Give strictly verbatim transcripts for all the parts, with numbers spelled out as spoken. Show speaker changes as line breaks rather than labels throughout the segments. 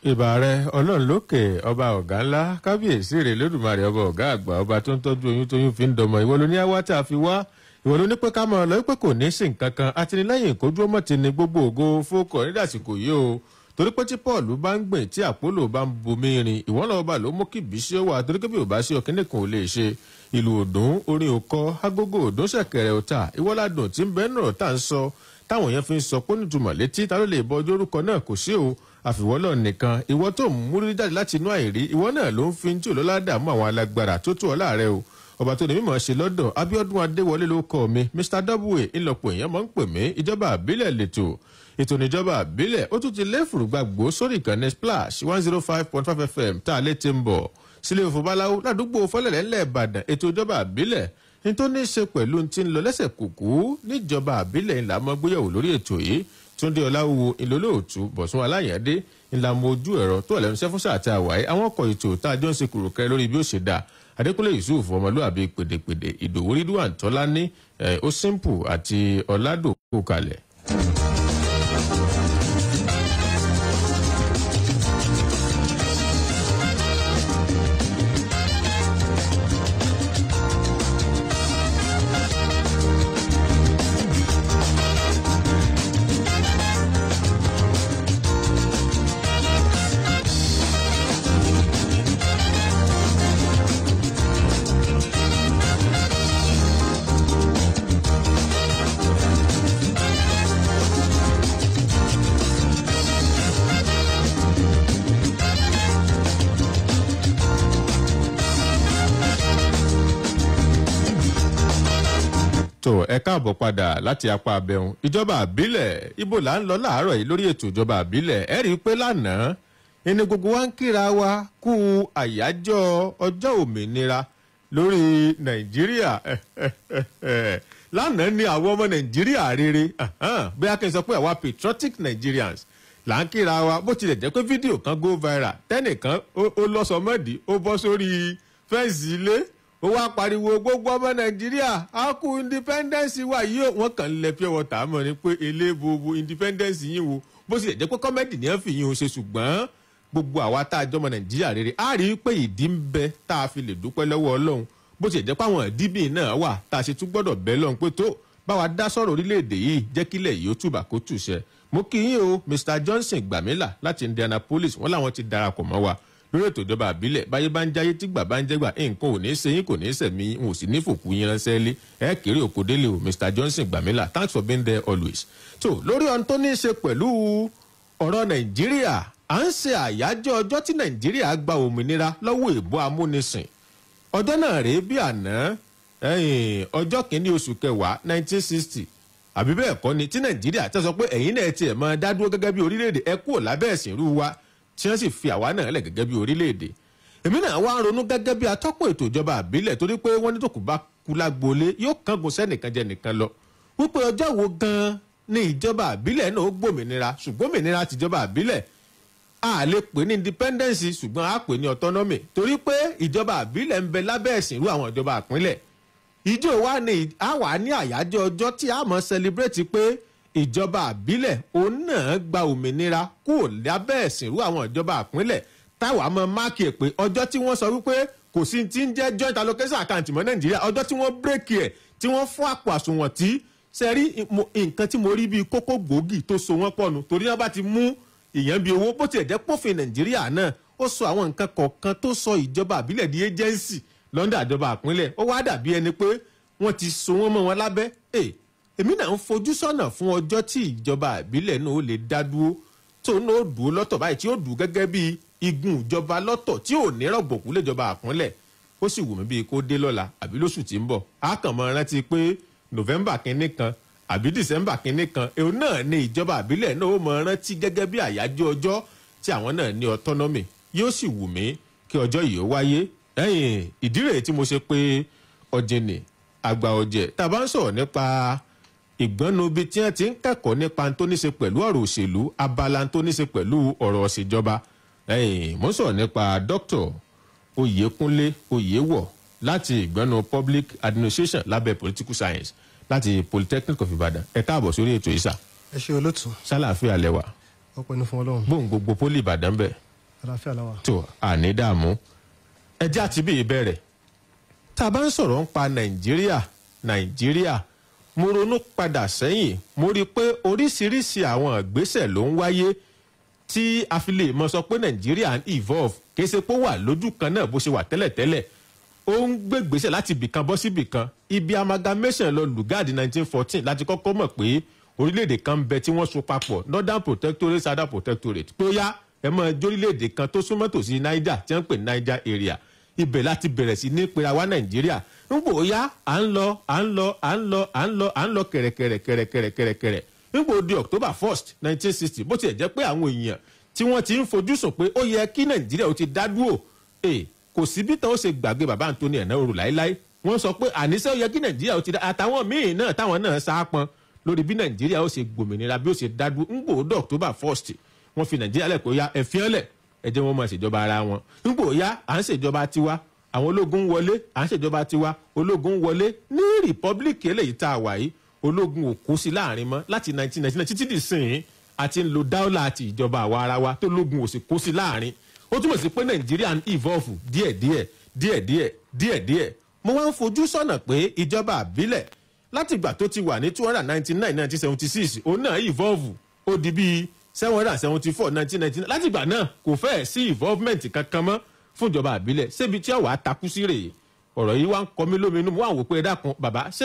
ìbà rẹ ọlọ́run lókè ọba ọ̀gá ńlá kábíyèsí rẹ̀ lódùmarè ọba ọ̀gá àgbà ọba tó ń tọ́jú oyún tóyún fi ń dọmọ ìwọ ló ní àwa tá a fi wá ìwọ ló ní pé ká máa lọ pé kò ní sí nǹkan kan àtìlẹ́yìn kó dúró mọ́ ti ní gbogbo ògo fókọ̀ nídàsíkò yìí o torí pé tí paul bá ń gbìn tí àpólò bá ń bomi rin ìwọ́n lọ́wọ́ bá ló mú kí bíṣẹ́ wà torí pé bí ò bá sí ọkínní kan ò lè ṣe ìlú òdùn orin òkọ agogo òdùn ṣẹ̀kẹ̀rẹ̀ ọ̀tà ìwọ́ládùn tí ń bẹ́ẹ̀ náà tá à ń sọ táwọn èèyàn fi ń sọ pé nítumọ̀ létí ta ló lè bọ ọjọ́ orúkọ náà kò sí o àfiwọ́lọ̀ nìkan ìwọ tó ń múrí jáde láti inú àìrí ìwọ náà ló ń fi tí òlọ́lá dààmú àwọn alágbára tó tó ọ láàrẹ o ọba tó ní mímọ̀ ṣe lọ́dọ̀ Abíọ́dún Adéwọlé ló kọ́ mi Mr Double ńlọpọ̀ èèyàn máa ń pè mí ìjọba àbílẹ̀ lẹ́tọ̀ ètò ìjọba àbílẹ̀ ó tún ti léfùrú gbàgbó sórí ìkànnì Splash one zero five point five F M tá a lè ti ń bọ̀ sílé òfòbáláwo ládùúgbò fọlẹ̀lẹ̀ ńlẹ̀ Ìbàdàn ètò ìjọba àbílẹ̀ ní tó ní í ṣe pẹ̀lú ti ń lọ lẹ́sẹ̀ kùkú níjọba àbílẹ̀ ńlá mọ́ gbéyàwó lórí ètò yìí Túndé Ọláwúwo ìlólóòtú Bọ̀sún Aláyàndé ńlá mọ ojú ẹ̀rọ tó ẹ̀lẹ́nu sẹ́fúnṣà àti àwáyé àwọn ọkọ̀ ètò tá a jọ ń ṣe kùrùkẹ́ lórí bí ó ṣe dà Adékúnlé Yusuf ọmọlúwàbí pèdèpèdè Ìdòwú Ridwan Tọ́lání ẹ̀ ó simple àti Ọ̀làdòkú kalẹ̀. tó ẹ káàbọ̀ padà láti apá abẹ́hùn ìjọba àbílẹ̀ ibo là ń lọ láàárọ̀ yìí lórí ètò ìjọba àbílẹ̀ ẹ rí i pé lánàá ẹni gbogbo wa ń kíra wa kú àyájọ́ ọjọ́ òmìnira lórí Nàìjíríà lánàá ni àwọn ọmọ Nàìjíríà rere bí a kì í sọ pé àwa patriotic Nigerians là ń kíra wa bó tilẹ̀ jẹ́ pé fídíò kan go viral tẹ́nìkan ó lọ́sọmọ́dì ó bọ́ sórí fẹ́ǹsì ilé ó wá pariwo gbogbo ọmọ Nàìjíríà á kú independence wa yìí wọn kàn ń lẹ pure water mọ́ ni pé elébobo independence yìí wo bó tilẹ̀ jẹ́ pé kọ́mẹ́dì ni wọ́n fi yín o ṣe ṣùgbọ́n gbogbo àwa tá a jọmọ Nàìjíríà rere á rí i pé ìdí ń bẹ tá a fi lè dúpẹ́ lọ́wọ́ Ọlọ́run bó tilẹ̀ jẹ́ pé àwọn ìdíbì náà wà tá a ṣe tún gbọ́dọ̀ bẹ́ lọ́run pé tó báwa dá sọ̀rọ̀ orílẹ̀-èdè yìí jẹ́ kílẹ̀ yìí ó túbà kó tùṣẹ́ mo kí yín o Mr Johnson Gbàmílà láti Indianapolis wọ́n làwọn ti darapọ̀ mọ́ wa lórí ètò ìjọba àbílẹ̀ báyé bá ń jáyé tí gbà bá ń jẹ́gbà nǹkan ò ní í ṣe yín kò ní í ṣẹ̀mí n ò sì ní fòkú yín ránṣẹ́ lé ẹ kéré òkòdélé o Mr Johnson Gbàmílà thanks for being there always. tó lórí ohun tó ní í ṣe pẹ̀lú ọ̀rọ̀ Nàìjíríà à ń ṣe àyájọ́ ọjọ́ tí Nàìjíríà gba òmìnira lọ́wọ́ èbó amúnisìn ọjọ́ náà rèé bí àná ọjọ́ kìíní oṣù kẹwàá nineteen sixty àbí bẹ́ẹ̀ kọ́ ni tí Nàìjíríà tẹ́ sọ pé ẹ̀yin náà tiẹ̀ máa dá dúró gẹ́gẹ́ bí orílẹ̀-èdè ẹ kúrò lábẹ́ ẹ̀sìn rú wa tí wọ́n sì fi àwa náà lẹ̀ gẹ́gẹ́ bí orílẹ̀-èdè èmi náà wá ń ronú gẹ́gẹ́ bí atọ́kùn ètò ìjọba àbílẹ̀ torí pé wọ́n ní tòkù bá kú lágboolé yóò kángun sẹ́nìkan jẹ nìkan lọ wípé ọjọ́ wo gan-an ni ìjọba àbílẹ̀ náà ó gbòmìnira ṣùgbọ́n òmìnira tìjọba àbílẹ̀ a lè pè ní independence ṣùgbọ́n a pè ní autonomy torí pé ìjọba àbílẹ̀ ń bẹ lábẹ́ ẹ̀sìn irú àwọn ìjọba àpínlẹ̀ ìjọ wa ni a wà ní àyájọ́ ọjọ́ tí a mọ̀ celebrate pé ìjọba àbílẹ̀ òun náà gba òmìnira kúrò lábẹ́ ẹ̀sìn irú àwọn ìjọba àpínlẹ̀ táwa mọ máàkì ẹ̀ pé ọjọ́ tí wọ́n sọ wípé kò sí ti ń jẹ́ joint allocation account mọ́ Nàìjíríà ọjọ́ tí wọ́n bírèkì ẹ̀ tí wọ́n fún àpò àsùnwọ̀n tí sẹ́rí nǹkan tí mo rí bíi kókó gbòógì tó so wọ́n pọ̀ nù torí wọ́n bá ti mú ìyẹn bíi owó bó tiẹ̀ jẹ́ pófin Nàìjíríà náà ó sọ àwọn nǹkan kọ̀ọ̀kan tó sọ ìjọba àbílẹ̀ di agency lọ́ndà ìjọba àpínlẹ̀ ó wá dàbí ẹni pé wọ́n ti so wọ́n mọ́ wọn lábẹ́ èmi náà ń fojú sọ́nà fún ọjọ́ tí ìjọba àbílẹ̀ náà ó lè dá dúró tó náà ó dúró lọ́tọ̀ báyìí tí ó dùn gẹ́gẹ́ bí igun ìjọba lọ́tọ̀ tí ò ní rọ̀gbọ̀kú léjọba àpínlẹ̀ ó sì wù mí bíi kó dé lọ́la àbí lóṣù tí ń bọ̀ á kàn mọ́ rántí pé November kínní kan àbí December kínní kan èèyàn náà ní ìjọba àbílẹ̀ náà ó mọ rántí gẹ́gẹ́ bí àyájọ́ ọjọ́ tí àwọn náà ní autonomy yóò sì wù mí kí ọjọ́ yìí ó wáyé ẹ̀yìn ìdí rèé tí mo ṣe pé ọ̀jìnì àgbà ọ̀jẹ̀ tá a bá ń sọ̀rọ̀ nípa ìgbọ́nu bíi tí wọ́n ti ń kẹ́kọ̀ọ́ nípa tó ní ṣe pẹ̀lú ọ̀rọ̀ òṣèlú abala tó ní ṣe pẹ̀lú ọ̀rọ̀ òṣèjọba mo ń sọ̀rọ̀ nípa Dr Oyèkúnlé Oyèwọ̀ láti ìgbọ́nu public administration lábẹ́ political science láti Polytechnic of Ibadan ẹ káàbọ̀ sórí ètò ìsà.
ẹ ṣe olóòtú.
sálàáfíà lẹ́wà.
ọpẹ́ ní fún Ọlọ́run.
bóun gbogbo poli Ìbàdàn bẹ̀.
àlàáfíà làwà.
tó àní dààmú ẹjẹ́ àti bí ìbẹ̀rẹ̀ tá a bá ń sọ̀rọ̀ ń pa nàìjíríà nàìjíríà mo ronú padà sẹ́yìn mo rí i pé oríṣiríṣi àwọn ìgbésẹ̀ ló ń wáyé tí a fi lè mọ sọ pé nàìjíríà ń evolve kì í ṣe pé ó wà lójú kan náà bó ṣe wà tẹ́lẹ̀tẹ́lẹ̀ ó ń gbégbèsè láti ibìkan bọ́ sí ibìkan ibi amalgamation lọ lùgáàdì nineteen fourteen láti kọ́kọ́ mọ̀ pé orílẹ̀-èdè kan ń bẹ tí wọ́n so papọ̀ northern protectorate southern protectorate tó yá ẹ mọ orílẹ̀-èdè kan tó súnmọ́ tòsí niger tí wọ́n ń pè ní niger area ibẹ̀ láti bẹ̀rẹ̀ sí ní pera wá nàìjíríà ń bò yá à ń lọ à ń lọ à ń lọ à ń lọ à ń lọ kẹ̀rẹ̀kẹ̀rẹ̀kẹ̀rẹ̀kẹ̀rẹ̀kẹ̀rẹ̀ ń bò di october first nineteen sixty bó tiẹ̀ jẹ́ pé àwọn èèyàn tí wọ́n ti ń fojú sùn pé ó yẹ kí nàìjíríà ó ti dá dúró kò sí bí tán ó ṣe gbàgbé bàbá Anthony Enahoro láéláé wọ́n sọ pé àníṣe ó yẹ kí nàìjíríà ó ti dá àtàwọn míì náà táwọn náà sáápọn lórí bí nàìjíríà ó ṣe gbòmìnira bí ó ṣe dá dúró ń gbòó october first wọ́n fi nàìjíríà lẹ̀ kó yá ẹ̀fíọ́lẹ̀ ẹ jẹ́ wọn máa ṣèjọba ara wọn ń gbòó yá à ń ṣèjọba tiwa àwọn ológun wọlé à ń ṣèjọba tiwa ológun wọlé ní rìpọ́blíkì eléyìí tá a wà yìí ológun ò kó sí láàrin mọ́ láti nineteen ninety nine títí di sìn àti ń lo dáúlà àti ìjọba àwa ara wa tó lógun ò sì kó sí láàrin ó túmọ̀ sí pé nàìjíríà ń evolve díẹ̀díẹ̀ díẹ̀díẹ̀ díẹ̀díẹ̀ mo wá ń fojú sọ́nà pé ìjọba àbílẹ̀ láti ìgbà tó ti wà ní two hundred ninety nine nineteen seventy six òun náà evolve ó di bíi seven hundred seventy four nineteen ninety nine láti ìgbà náà kò fẹ́ẹ̀ sí involvement kankan mọ́ fún ìjọba àbílẹ̀ ṣébi tí ọ̀wá takú sí rèé ọ̀rọ̀ yìí wá ń kọ mí lóminú mo wà wò pé ẹ dákun bàbá ṣé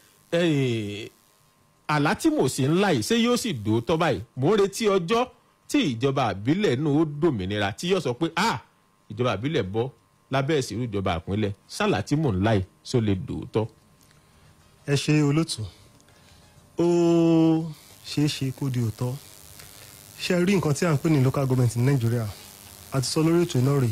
àlá tí mo sì ń láì ṣé yóò sì dòótọ́ báyìí mò ń retí ọjọ́ tí ìjọba àbílẹ̀ náà ó dòmìnira tí yóò sọ pé ah ìjọba àbílẹ̀ bọ́ lábẹ́ ìṣirò ìjọba àpínlẹ̀ ṣálà tí mò ń láì só lè dòótọ́.
ẹ ṣe olóòtú ó ṣeé ṣe kó di òótọ́ ṣe rí nǹkan tí à ń pè ní local government ní nàìjíríà àti sọ lórí ètò iná rè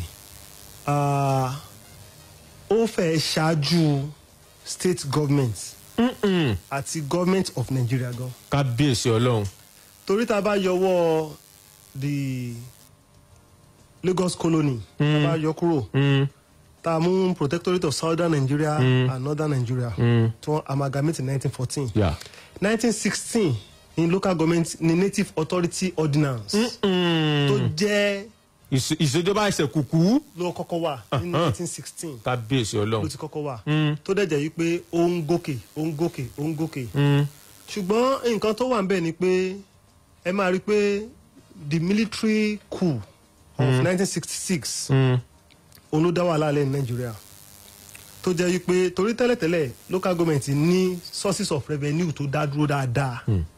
ó fẹ́ ṣáájú state government àti government of Nigeria gan.
kábíyèsí ọlọ́run.
torí tá a bá yọwọ́ the Lagos colony tá a bá yọ kúrò tá a mú protectorate of southern Nigeria mm. and northern Nigeria tí wọ́n amalgamate in nineteen fourteen
yeah.
nineteen sixteen in local government ní native authority ordinance tó jẹ́
ìṣèjọba ìṣẹ̀kùkù
ló kọ́kọ́ wà ní nineteen sixteen
kábíyèsí ọlọ́run
ló ti kọ́kọ́ wà tó dẹ̀ jẹ́ wípé ó ń gòkè ó ń gòkè ó ń gòkè ṣùgbọ́n nǹkan tó wà ń bẹ̀ ni pé ẹ máa rí i pé the military coup of nineteen sixty-six òun ló dá wàhálà lẹ́ ní nàìjíríà tó jẹ́ wípé torí tẹ́lẹ̀tẹ́lẹ̀ local government ní sources of revenue tó dá dúró dáadáa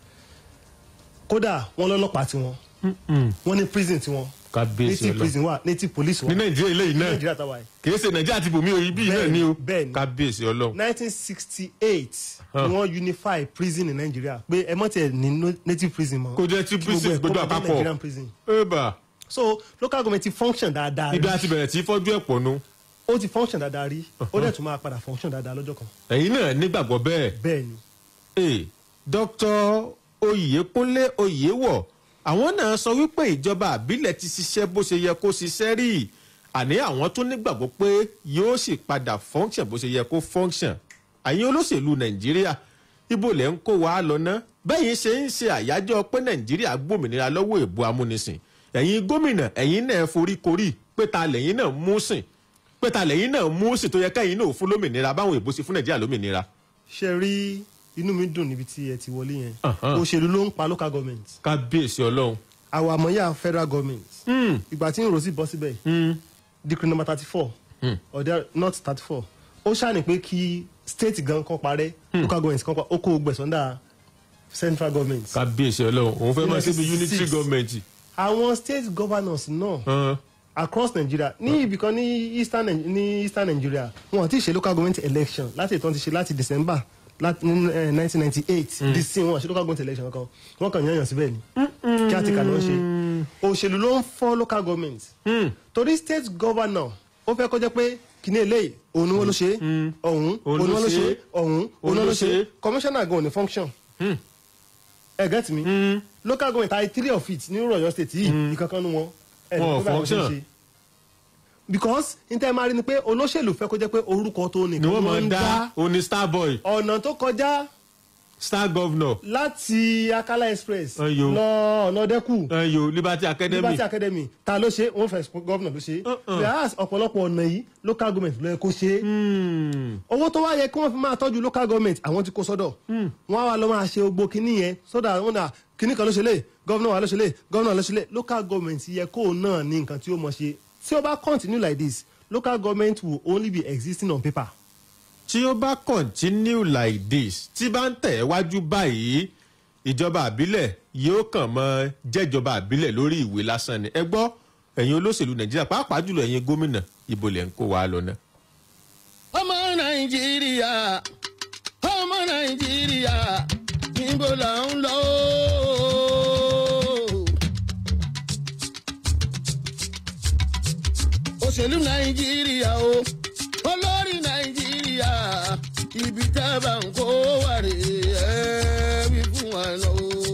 kódà wọ́n lọ́lọ́pàá tiwọn wọ́n ní prison tiwọn native prison wà native police wà
ní nàìjíríà ilé yìí náà
nàìjíríà táwa yìí
kìí ṣe nàìjíríà ti bòmí òyìn bíi náà ni o
bẹ́ẹ̀ni
kábíyèsí ọlọ́run.
nineteen sixty-eight ni wọ́n unify prison ní nàìjíríà pé ẹ mọ̀ tiẹ̀ ní native prison mọ́
kò jẹ́ ti prison gbogbo àpapọ̀
nigerian prison.
eba.
so local government ti function dáadáa rí.
ibi àti bẹ̀rẹ̀ tí fọ́jú ẹ̀ pọ̀ nu.
ó ti function dáadáa rí ó dẹ̀ tún máa padà function dáadáa lọ́jọ́ kan.
ẹ̀yin náà nígbàgbọ́ bẹ́ẹ̀.
bẹ́ẹ̀ni.
ee Dr. Oyèkúnlé Oyèwọ̀ àwọn náà sọ wípé ìjọba àbílẹ̀ ti ṣiṣẹ́ bó ṣe yẹ kó ṣiṣẹ́ rí àní àwọn tó nígbàgbọ́ pé yóò sì padà function bó ṣe yẹ kó function àyìn olóṣèlú nàìjíríà ibo lẹ̀ ń kó wa lọ ná bẹ́yìn ṣe ń ṣe àyájọ́ pé nàìjíríà gbòmìnira lọ́wọ́ èbó amúnisìn ẹ̀yin gómìnà ẹ̀yin náà forí korí pé ta lẹ́yìn náà mú sìn pé ta lẹ́yìn náà mú sìn tó yẹ káyìn náà fún lómìnira báwọn èbó ṣe fún nàìjíríà lómìnira.
ṣe rí inú mi dùn níbi tí ẹ ti wọlé yẹn òṣèlú ló ń pa local government.
kábíyèsí ọlọ́run.
àwọn àmọ́yà federal government. ìgbà tí n rò sí bọ́ síbẹ̀ decree number thirty four ọ̀dẹ́ not thirty four ó ṣàní pé kí state gan kan parẹ́ local government kan parẹ́ ó kó gbẹ̀sọ́ndà central government.
kábíyèsí ọlọ́run òun fẹ́ máa ṣe bí unitary government.
àwọn state governors náà uh-huh. across Nigeria ní ibìkan ní eastern ní eastern Nigeria wọn ti ṣe local government election láti ìtàn ti ṣe láti December láti nineteen ninety eight di sin wọn ṣe local government election kan wọn kàn yànyàn síbẹ̀ ni kí á ti kà ló ń ṣe òṣèlú ló ń fọ́ local government torí state governor ó fẹ́ kó jẹ́ pé kíní eléyìí òun ni wọ́n ló ṣe ọ̀hún òun ni wọ́n ló ṣe ọ̀hún òun ni wọ́n ló ṣe commissioner gan ò ní function ẹ get me local government àì three of it ní Ọ̀yọ́ state yìí ìkankan nu wọn ẹ̀ ní kó bá wọn ṣe because níta ẹ máa rí ni pé olóṣèlú fẹ́ kó jẹ́ pé orúkọ tó nìkan
ni wọ́n máa ń dá oní star boy.
ọ̀nà tó kọjá
star governor.
láti Akala Express
Ayo.
lọ ọ̀nà dẹ́kù
ẹyọ Liberty Academy.
Liberty Academy ta ló ṣe one first governor ló ṣe whereas ọ̀pọ̀lọpọ̀ ọ̀nà yìí local government ló yẹ kó ṣe owó tó wá yẹ kí wọ́n fi máa tọ́jú local government àwọn ti kó sọ́dọ̀ wọ́n á wá lọ máa ṣe gbogbo kinní yẹn sọ́dọ̀ àwọn náà kinní kan ló ṣe lé governor wa ló ṣe lé governor ló ṣe lé local government yẹ kó náà ní nǹkan tí ó mọ̀ ṣe tí ó bá continue like this local government will only be existing on paper.
tí ó bá continue like this tí bá ń tẹ̀ wájú báyìí ìjọba àbílẹ̀ yóò kàn mọ́ jẹ́jọba àbílẹ̀ lórí ìwé lásán ni ẹ gbọ́ ẹ̀yin olóṣèlú Nàìjíríà pàápàá jùlọ ẹ̀yin gómìnà ibo lẹ̀ ń kó wa lọ náà.
ọmọ Nàìjíríà ọmọ Nàìjíríà níbo là ń lọ. òṣèlú Nàìjíríà o olórí Nàìjíríà ibi tá a bá ń kó wà rè é wí fún wa lọ.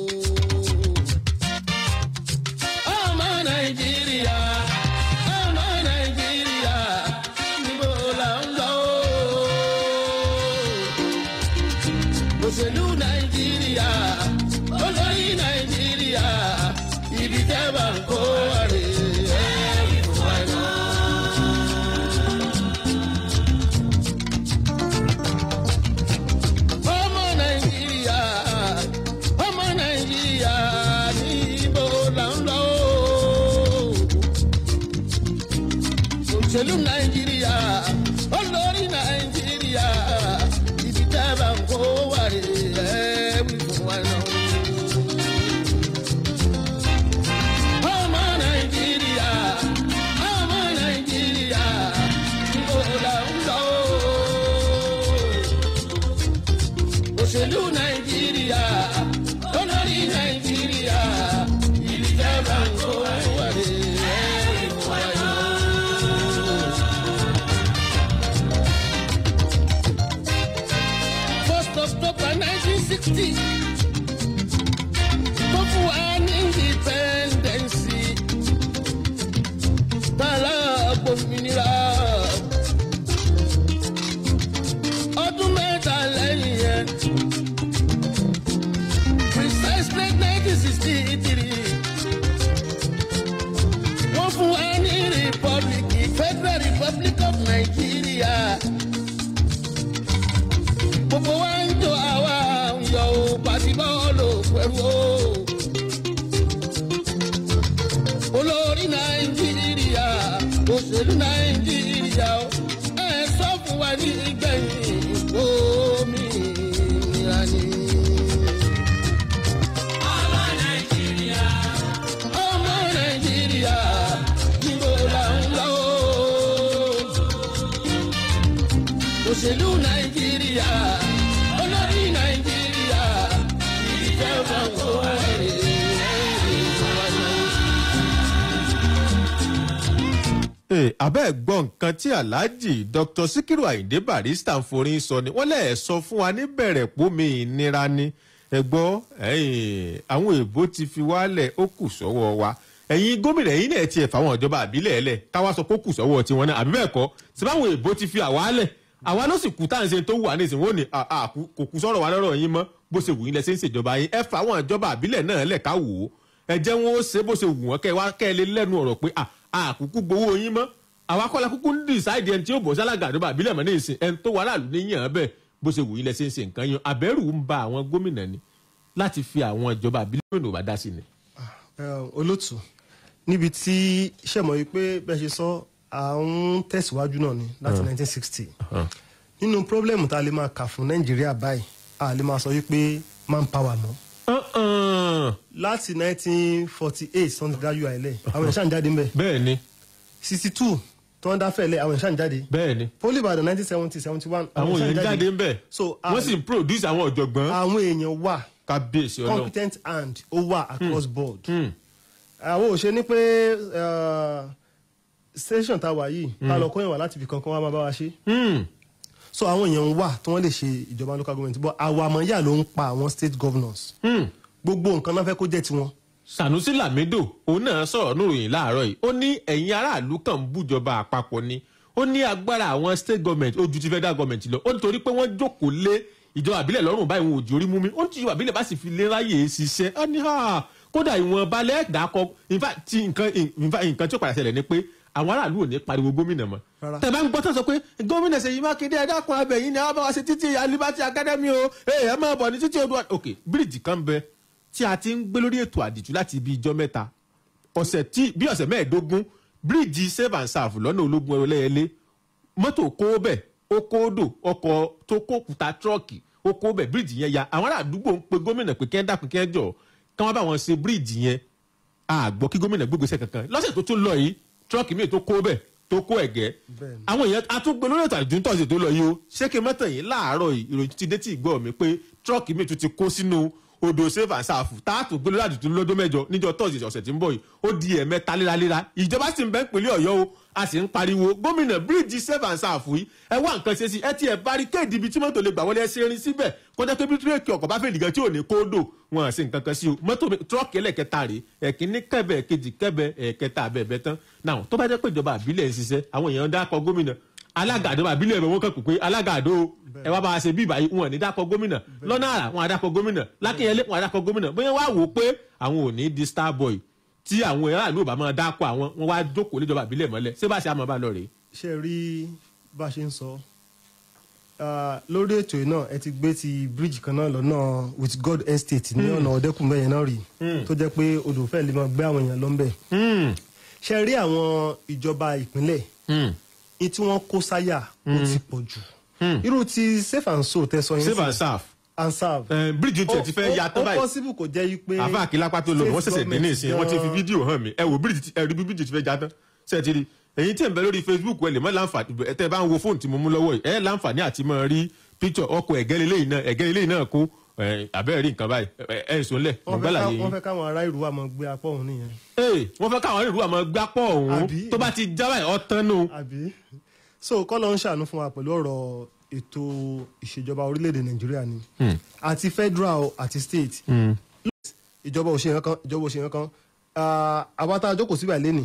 ọmọ Nàìjíríà ọmọ Nàìjíríà níbo là ń lọ. òṣèlú Nàìjíríà olórí Nàìjíríà ibi tá a bá ń kó wà rè é wí fún wa lọ. ọmọ Nàìjíríà ọmọ Nàìjíríà níbo là ń lọ. òṣèlú Nàìjíríà olórí Nàìjíríà ibi tá a bá ń kó wà rè é wí fún wa lọ. ọmọ Nàìjíríà ọmọ Nàìjíríà níbo là ń lọ. òṣèlú Nàìjíríà olórí Nàìjíríà ibi tá a bá ń kó wà rè é wí fún wa lọ. first October nineteen sixty tó fún wa ní independence tààlà gbòmìnira ọdún mẹ́ta lẹ́yìn yẹn precisely nineteen sixty three wọ́n fún wa ní republic Federal Republic of Nigeria. gbogbo wa ń jọ àwa ń yọ ò pàtí bọ́ọ̀lù pẹ̀lú o. olórí Nàìjíríà òṣèlú Nàìjíríà ẹ sọ fún wa ní ìgbẹ̀yìn òmìnira ni. ọmọ Nàìjíríà ọmọ Nàìjíríà níbo là ń lọ. òṣèlú Nàìjíríà olórí Nàìjíríà ìjọba kò wáyé
abẹ́ gbọ́ nǹkan tí Alhaji Doctor Sikiru Ayinde Barrister ń forí sọ ni wọ́n lẹ̀ sọ fún wa níbẹ̀rẹ̀ pómi ìnira ni ẹ gbọ́ àwọn èèbó ti fi wálẹ̀ ó kù sọ́wọ́ wa ẹ̀yin gómìnà yìí náà tiẹ̀ fáwọn ìjọba àbílẹ̀ ẹ̀lẹ̀ káwá sọ pé ó kù sọ́wọ́ tiwọn náà àbí bẹ́ẹ̀ kọ́ sí báwọn èèbó ti fi àwa lẹ̀ àwa ló sì kú tá à ń ṣe tó wù wá nísìnyí wọn ò ní kò kú sọ̀rọ̀ wa lọ́rọ̀ yín mọ́ bó ṣe wù yín lẹ́sẹ̀ ń ṣèjọba yín ẹ fà àwọn ìjọba àbílẹ̀ náà lẹ̀ ká wò ó ẹ jẹ́ wọn ó ṣe bó ṣe wù wọ́n kẹ́ wá kẹ́ ẹ lé lẹ́nu ọ̀rọ̀ pé àkúkú gbowó yín mọ́ àwa kọ́lá kúkú ń dìsáìdì ẹni tí ó bọ̀ sálága ìjọba àbílẹ̀ mọ́ ní ìsìn ẹni tó wà láàlú níyàn bẹ́ẹ̀ bó ṣe wù yín lẹ́sẹ̀ ń ṣe nǹkan yín àbẹ̀rù ń ba àwọn gómìnà ni láti fi àwọn ìjọba àbílẹ̀ mẹ́rin ò bá dá sí ni.
olótù níbi tí iṣẹ́ mọ̀ yìí pé bẹ́ẹ̀ ṣe sọ à ń tẹ̀síwájú náà ni láti nineteen sixty nínú pírọ́blẹ́mù tá a lè máa kà fún Nàìjíríà báyìí a lè máa sọ wípé manpower mọ́ láti nineteen forty eight sọ́n ti dá U I L àwọn ẹ̀ṣá ń jáde ń bẹ̀.
bẹ́ẹ̀ ni.
sixty two tó ń dá fẹ́lẹ̀ àwọn ẹ̀ṣá ń jáde.
bẹ́ẹ̀ ni.
Poli Ìbàdàn nineteen seventy seventy one
àwọn èèyàn jáde ń bẹ̀. so wọ́n sì ń produce àwọn ọ̀jọ̀gbọ́n.
àwọn èèyàn wà.
kábíyèsí Ọlọ́run.
competent hand ó wà across hmm. board. àwọn ò ṣe ní pé station tá a wà yìí ká lọ kóyàn wá láti ibì kankan wá máa bá wa ṣe. so àwọn èèyàn wà tí wọ́n lè ṣe ìjọba local government but àwa àmọ́yà ló ń pa àwọn state governors. gbogbo nǹkan náà fẹ́ kó jẹ́ tiwọn.
Sanusi Lamido òun náà sọ̀rọ̀ níròyìn láàárọ̀ yìí ó ní ẹ̀yin aráàlú kan ń bújọba àpapọ̀ ni ó ní agbára àwọn state government ó ju ti federal government lọ ó nítorí pé wọ́n jókòó lé ìjọba àbílẹ̀ lọ́rùn báyìí wọn ò jórí mú mi ó ti ìjọba àbílẹ̀ bá sì fi lé ráyè ṣiṣẹ́ á ní hà kódà ìwọ̀n balẹ̀ dákọ̀ nǹkan tí ó padà ṣẹlẹ̀ ni pé àwọn aráàlú ò ní pariwo gómìnà mọ́ tẹ̀ bá ń gbọ́ tán sọ pé gómìnà Ṣèyí Mákindé ẹ dákun abẹ́yìn ni àwọn bá wa ṣe títí Liberty Academy o ẹ máa bọ̀ ní títí odò ok bíríìjì kan bẹ tí a ti ń gbé lórí ètò àdìjú láti ibi ìjọ mẹ́ta ọ̀sẹ̀ tí bí ọ̀sẹ̀ mẹ́ẹ̀ẹ́dógún bíríìjì save and serve lọ́nà ológun ẹ̀rọ lẹ́yẹlé mọ́tò kó bẹ̀ ó kó dò ọkọ̀ tó kó kúta tírọ́ọ̀kì ó kó bẹ̀ bíríìjì yẹn ya àwọn ará àdúgbò ń pe gómìnà pé kẹ́ńdà pé kẹ́ńjọ káwọn bá wọn ṣe bíríìjì yẹn àgbọ̀ kí gómìnà gbégbèsè kankan lọ́sẹ̀ tó tún lọ yìí tírọ́ọ̀kì míì tó kó bẹ̀ tó kó ẹ̀gẹ́ àwọn èèyàn atúgbò lórí ètò àdìjú tọ̀sẹ̀ tó lọ yìí o ṣé kí mọ́tò yìí láàárọ̀ yìí ìròyìn ti dé tí ìgbọ́ mi pé tírọ́ọ̀kì míì tún ti kó sínú odò save and serve táàtù gbé lórí àdìjú lọ́dún mẹ́jọ níjọ́ tọ́sí ọ̀sẹ̀ tí ń bọ̀ yìí ó di ẹ̀mẹ́ta léraléra ìjọba sì ń bẹ́ ń pèlè ọ̀yọ́ o a sì ń pariwo gómìnà bíríìjì save and serve yìí ẹ wá nǹkan ṣe sí ẹ ti ẹ̀ barricade ibi tí mọ́tò lè gbà wọlé ẹ ṣe erin síbẹ̀ kó jẹ́ pé bí tírèkì ọkọ̀ bá fẹ́ nìkan tí ò ní kóódò wọn à sí nǹkan kan sí o mọ́tò tírọ́ọ̀kì ẹlẹ́kẹta rèé ẹ̀kíní kẹ́bẹ̀ ẹ̀kejì kẹ́bẹ̀ ẹ̀kẹta àbẹ̀bẹ̀ tán náà tó bá jẹ́ pé ìjọba àbílẹ̀ ń ṣiṣẹ́ àwọn èèyàn dákọ̀ gómìnà alága àdó àbílẹ̀ rẹ̀ wọ́n kàn pé alága àdó ẹ wá bá a ṣe bí ìbáyìí wọn ò ní dákọ̀ gómìnà lọ́nà àrà wọn àdàkọ̀ gómìnà lákìnyẹlé wọn àdàkọ̀ gómìnà bóyá wá wò ó pé àwọn ò ní di star boy tí àwọn aráàlú ò bá máa dákọ̀ àwọn wọn wá jókòó níjọba àbílẹ̀ mọ́lẹ̀ ṣé bá ṣe àmọ́ bá lọ rèé.
ṣe rí bá a ṣe ń sọ lórí ètò yìí náà ẹ ti gbé ti bíríìjì kan náà lọ́nà with God estate ní ọ̀nà ọ̀dẹ́kùnbẹ́ yẹn náà rí tó jẹ́ pé odò fẹ́ẹ́ lè máa gbé àwọn èèyàn lọ́nbẹ̀. ṣe rí àwọn ìjọba ìpínlẹ̀ ní tí wọ́n kó sáyà ó ti pọ̀ jù irú ti safe and so tẹ sọ yẹn
save and serve
and serve.
bíríìjì tiẹ̀ ti fẹ́ ya tó báyìí
ó possible kò jẹ́ yí pé
àfa àkìlápá tó lò wọ́n ṣẹ̀ṣẹ̀ dé ní ìsìn wọ́n ti fi fídíò hàn mí ẹ wò bíríìjì ti fẹ́ já tán ṣe ti rí èyí tí ẹ̀ ń bẹ lórí Facebook ẹ lè mọ́ láǹfààní ẹ tẹ́ bá ń wo fóònù tí mo mú lọ́wọ́ yìí ẹ láǹfààní àti máa rí píkṣọ̀ ọkọ̀ ẹ̀gẹ́ lélẹ́yìn náà ẹ̀gẹ́ lélẹ́yìn náà kó àbẹ́rẹ́ rí nǹkan báyìí ẹ̀ ń sọlẹ̀ mo gbá láyé yín.
wọ́n fẹ́ káwọn ará ìlú wa máa gbé apá òun nìyẹn.
ee wọ́n fẹ́ káwọn ará ìlú wa máa gbé apá òun tó bá ti já báyìí ọ̀tán nù.
àbí so kọ́ ló ń ṣàánú fún wa pẹ̀lú ọ̀rọ̀ ètò ìṣèjọba orílẹ̀-èdè Nàìjíríà ni àti federal àti state ìjọba òṣèlú kan ìjọba òṣèlú kan àwa tá a jókòó síbẹ̀ lẹ́nìí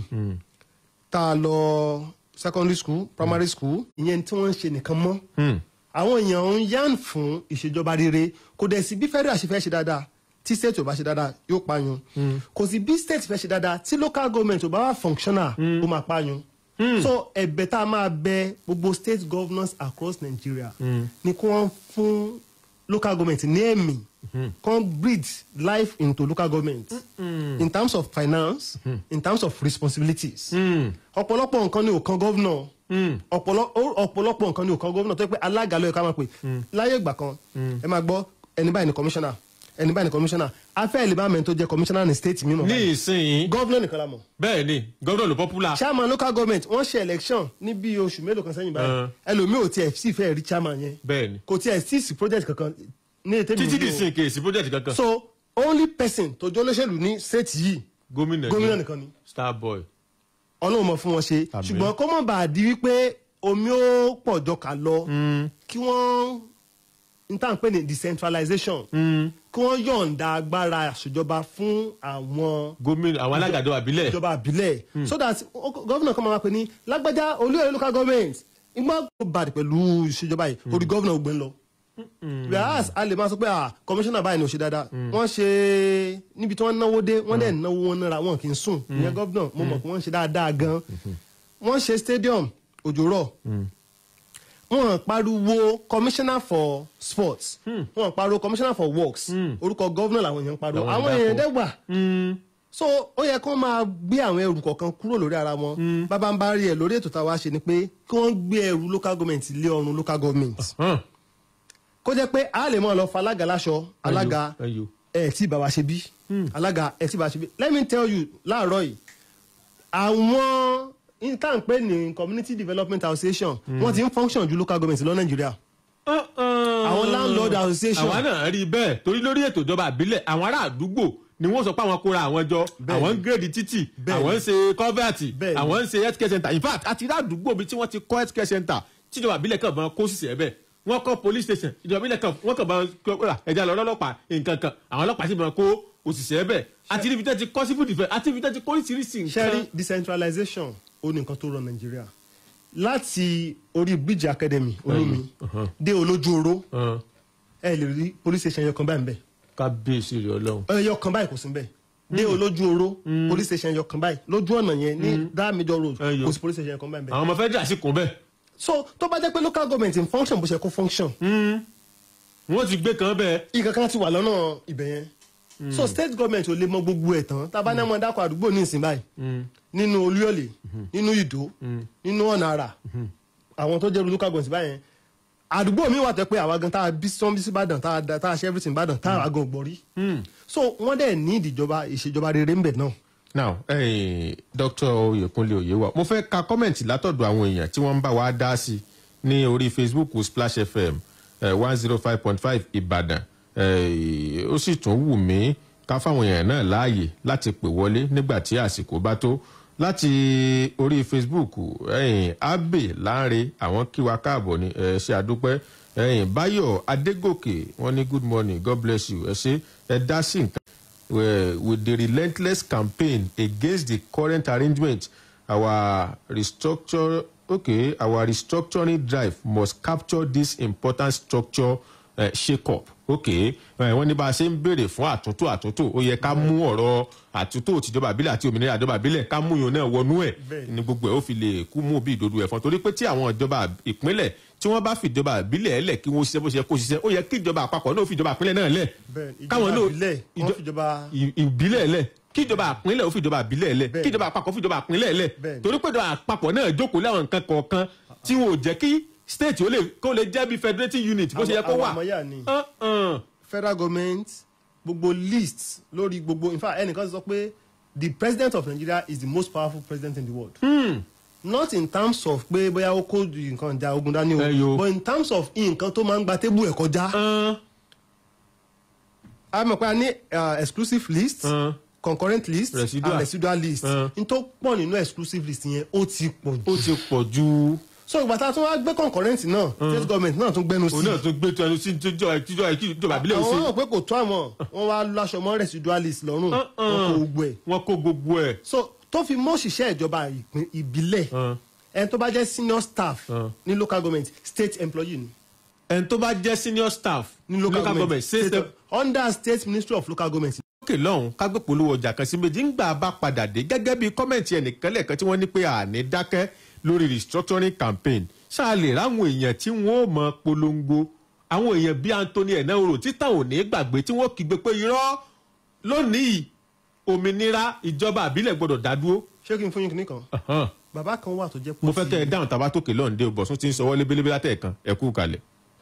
tá a lọ secondary school primary school ìyẹn tí wọ́n ń ṣe nìkan mọ́ àwọn èèyàn ń yàn fún ìṣèjọba rere kò dẹ̀ sí bí federal ṣe fẹ́ ṣe dáadáa tí state ò bá ṣe dáadáa yóò pààyàn kò sí bí state fẹ́ ṣe dáadáa tí local government ò bá wà functional ó máa pààyàn so ẹ̀bẹ̀ tá a máa bẹ gbogbo state governors across Nigeria ni kí wọ́n fún local government ní ẹ̀mí kan breathe life into local government mm. in terms of finance mm. in terms of responsibilities ọ̀pọ̀lọpọ̀ nǹkan ni ò kan governor ọ̀pọ̀lọpọ̀ nǹkan ni ò kan governor tó yẹ pé alága ló yẹ ká máa pè láyé ìgbà kan ẹ máa gbọ́ ẹni báyìí ni commissioner ẹni báyìí ni commissioner afẹ́ ìlébàmẹ́ tó jẹ́ commissioner ní state mímọ́
ní ìsìn
governor nìkan la mọ̀.
bẹ́ẹ̀ ni governor ló popular.
chairman local government wọ́n ṣe election ní bí oṣù mélòó kan sẹ́yìn báyìí ẹlòmíì ò tiẹ̀ sì fẹ́ rí chairman yẹn
bẹ́ẹ̀ ni
kò tiẹ̀ sí sí project kankan ní ètè mi.
títí di sin kèsì project kankan.
so only person tó jẹ́ olóṣèlú ní state yìí
gómìnà
gómìnà nìkan ni.
star boy.
ọlọ́run mọ̀ fún wọn ṣe ṣùgbọ́n kó mọ̀ bá a di wípé omi ó pọ̀ jọ kà lọ kí wọ́n n tá à ń pè ní decentralization kí wọ́n yọ̀ǹda agbára àṣejọba fún àwọn
gómìnà àwọn alágàdo àbílẹ̀
ìjọba àbílẹ̀ so that gómìnà kan máa pè ní lágbájá olóyè local government ìgbà tó bàdì pẹ̀lú ìṣèjọba yìí orí gómìnà ògbẹ́ ń lọ. whereas a lè máa sọ pé ah commissioner báyìí ni ò ṣe dáadáa wọ́n ṣe níbi tí wọ́n náwó dé wọ́n dẹ̀ náwó wọn nára wọn kì í sùn ìyẹn gómìnà mo mọ̀ pé wọ́n ṣe dáadáa gan wọ́n ṣe stadium òjò rọ̀ wọ́n pariwo commissioner for sports wọ́n pariwo commissioner for works orúkọ gómìnà làwọn èèyàn pariwo àwọn èèyàn dẹ́gbà so ó yẹ kí wọ́n máa gbé àwọn ẹrù kọ̀ọ̀kan kúrò lórí ara wọn bàbá ń bá rí ẹ lórí ètò táwa ṣe ni pé kí wọ́n gbé ẹrù local government lé ọrùn local government kó jẹ́ pé a lè mọ̀ lọ fa alága láṣọ alága ẹ̀ tí bàbá ṣe bí alága ẹ̀ tí bàbá ṣe bí let me tell you láàárọ̀ yìí àwọn intan pé ní community development association wọ́n ti ń function ju local government lọ Nàìjíríà àwọn landlord association.
àwọn náà rí bẹ́ẹ̀ torí lórí ètò ìjọba àbílẹ̀ àwọn ará àdúgbò ni wọ́n sọ pé àwọn kóra àwọn jọ àwọn ń gírèdì títì àwọn ń ṣe covert àwọn ń ṣe health care center in fact àti irú àdúgbò bíi tí wọ́n ti kọ́ health care center tíjọba àbílẹ̀ kan bọ́n kó sísè ẹ̀bẹ̀ wọ́n kọ́ police station ìjọba àbílẹ̀ kan wọ́n kàn bọ́n ẹja lọ ọlọ́pàá nǹkan kan àwọn ọlọ́pàá sì bọ́n kó òṣìṣẹ́ ẹ̀bẹ̀ àti ibi tẹ́ ti kọ́ civil defence àti ibi tẹ́ ti kọ́ oríṣiríṣi nǹkan.
sẹ́rí decentralization ó ní nǹkan tó rọ Nàìjíríà láti orí bridge academy olómi dé olójú oró ẹ lè rí police station ẹyọ kan báyìí nbẹ.
kábíyèsí rẹ Ọlọ́run.
ẹyọ kan báyìí kò sí nbẹ dé olójú oró police station ẹyọ kan báyìí lójú ọ̀nà yẹn ní that major road kò sí police station ẹyọ kan báyìí nbẹ.
àwọn ọmọ federal sì kún bẹ́ẹ̀.
so tó bá jẹ́ pé local government in function bó ṣe kó function.
wọ́n ti gbé kan bẹ́ẹ̀.
ìkan kan ti wà lọ́nà ibẹ̀ yẹn. so state government ò lè mọ gbogbo ẹ̀ tán tá a bá ní àwọn dákọ̀ àdúgbò ní ìsìn báyìí nínú Olúyọ̀lé nínú Ìdó nínú Ọ̀nà Àrà àwọn tó jẹ́ local government báyẹn àdúgbò mi wà tẹ́ pé àwa gan tá a bí sọ́n bí sí Ìbàdàn tá a tá a ṣe everything Ìbàdàn tá a gan gbọ́ rí. so wọ́n dẹ̀ ní ìdìjọba ìṣèjọba rere ń bẹ̀ náà.
now hey, Doctor Oyèkúnlé Oyèwà mo fẹ́ ka kọ́mẹ̀ntì látọ̀dọ̀ àwọn èèyàn tí wọ́n ń bá wa dá sí ní orí Facebook Splash F M one zero five point five Ìbàdàn ó sì tún wù mí ká fáwọn èèyàn náà láàyè láti pè wọlé nígbà tí àsìkò bá tó láti orí Facebook ẹ̀yìn Abe Láńre àwọn kí wa káàbọ̀ ní ẹ ṣé àdúpẹ́ ẹ̀yìn Báyọ̀ Adégòkè wọ́n ní good morning God bless you ẹ ṣé ẹ dá sí nǹkan with the relentless campaign against the current arrangement our restructure okay our restructuring drive must capture this important structure uh, shake up okay wọ́n ní bá a ṣe ń béèrè fún àtúntò àtúntò ó yẹ ká mú ọ̀rọ̀ àtúntò tìjọba àbílẹ̀ àti òmìnira àjọba àbílẹ̀ ká mú yòó náà wọnú ẹ̀ ní gbogbo ẹ̀ ó fi lè kú mú bí ìdodo ẹ̀fọn torí pé tí àwọn ìjọba ìpínlẹ̀ tí wọ́n bá fi ìjọba àbílẹ̀ ẹ̀ lẹ̀ kí wọ́n ṣiṣẹ́ bó ṣe kó ṣiṣẹ́ ó yẹ kí ìjọba àpapọ̀ náà fi ìjọba ìpínlẹ̀ náà lẹ̀ káwọn náà ìbílẹ̀ lẹ̀ kí ìjọba àpínlẹ̀ ó fi ìjọba àbílẹ̀ lẹ̀ kí ìjọba àpapọ̀ fi ìjọba àpínlẹ̀ lẹ̀ torí pé ìjọba àpapọ̀ náà jókòó láwọn nǹkan kọ̀ọ̀kan tí wọn ò jẹ́ kí state ó lè kó lè jẹ́ bí federating unit bó ṣe yẹ kó wà.
federal government gbogbo list lórí gbogbo in fact ẹnìkan sọ pé the president of Nigeria is the most powerful president in the world. Hmm. not in terms of pé bóyá ó kó nǹkan ja ogun dání o but in terms of nǹkan tó máa ń gba tébù ẹ̀ kọjá. a mọ̀ pé a ní exclusive list uh. concurrent list residual. and residual list n tó pọ̀ nínú exclusive list yẹn ó ti pọ̀ jù.
ó ti pọ̀ jù.
so ìgbà tá a tún wá gbé concurrent náà state government náà tún gbẹnu sí.
òun náà tún gbé tẹnu sí tíjọ tíjọ ìjọba àbílẹ̀ òsì.
àwọn náà pé kò tó àwọn wọn wá láṣọ mọ́ residual list lọ́rùn wọn kó gbogbo ẹ̀.
wọn kó gbogbo ẹ̀.
so tó fi mọ́ òṣìṣẹ́ ìjọba ìbílẹ̀ ẹni tó bá jẹ́ senior staff ní local government state employee ni.
ẹni tó bá jẹ́ senior staff
ní local government state under state ministry of local government.
lókè lọ́hùn kágbé polówó ọjà kan sí méjì ńgbà bá padà dé gẹ́gẹ́ bí kọ́mẹ̀ntì ẹnìkan lẹ́ẹ̀kan tí wọ́n ní pé àní dákẹ́ lórí restructuring campaign ṣáà lè ráwọn èèyàn tí wọ́n ò mọ polongo àwọn èèyàn bíi Anthony Enahoro títàn ò ní gbàgbé tí wọ́n kígbe pé irọ́ lónìí òmìnira ìjọba àbílẹ̀ gbọ́dọ̀ dádúró.
ṣé kí n fún yín kìíní kan. bàbá kan wà tó jẹ́ pé.
mo fẹ́ kẹ́ ẹ dáhùn tàbá tókè lọ́ǹdé Bọ̀sún ti ń sọwọ́ lébélébé látẹ̀ẹ̀kan ẹ kú kalẹ̀.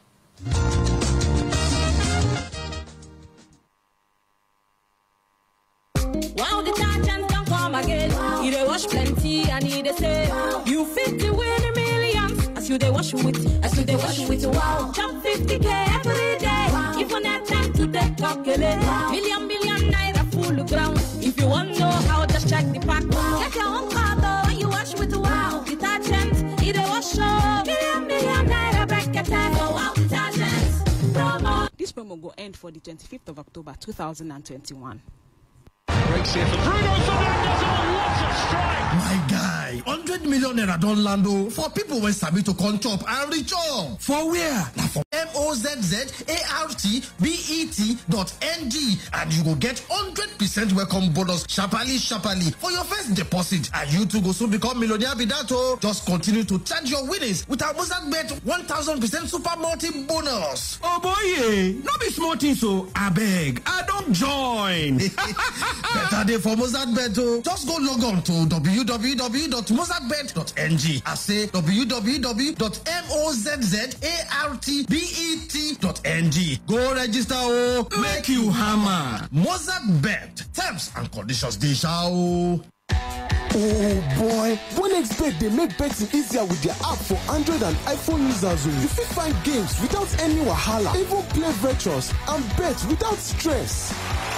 Wow, the detergent don't come again. Wow. You dey wash plenty and you dey say wow. You fit to win a millions as you dey wash with, as you dey wash with. Wow, jump fifty k every day. Wow. If you not time to take calculate, wow. Million million naira full ground. If you want know how, just check the pack. Wow. Get your own car though when you wash with wow detergent. You dey wash oh million million naira back at time. Wow detergent promo.
This promo go end for the twenty-fifth of October two thousand twenty-one.
Breaks here for Bruno Fernandes. Oh, what a strike!
My guy, one hundred million naira don land o for people wey sabi to come chop and reach up. For where? Na for M O Z Z A R T B E T dot N G and you go get one hundred percent welcome bonus sharparly sharparly for your first deposit. And you too go soon become millionaire be that o. Just continue to charge your winnings with our Mozart one thousand percent super multi bonus.
Oh boy, no be small thing so abeg, I don join.
Better day for Mozart Bet o. Just go log on to w w w dot mozart bet dot n g. I say w w w dot mozart bet dot n g. Go register o.
Make you hammer.
Mozart Bet. Terms and conditions dey sha o.
Oh boy, OneXBet dey make betting easier with their app for Android and iPhone users. You fit find games without any wahala, even play virtuals and bet without stress.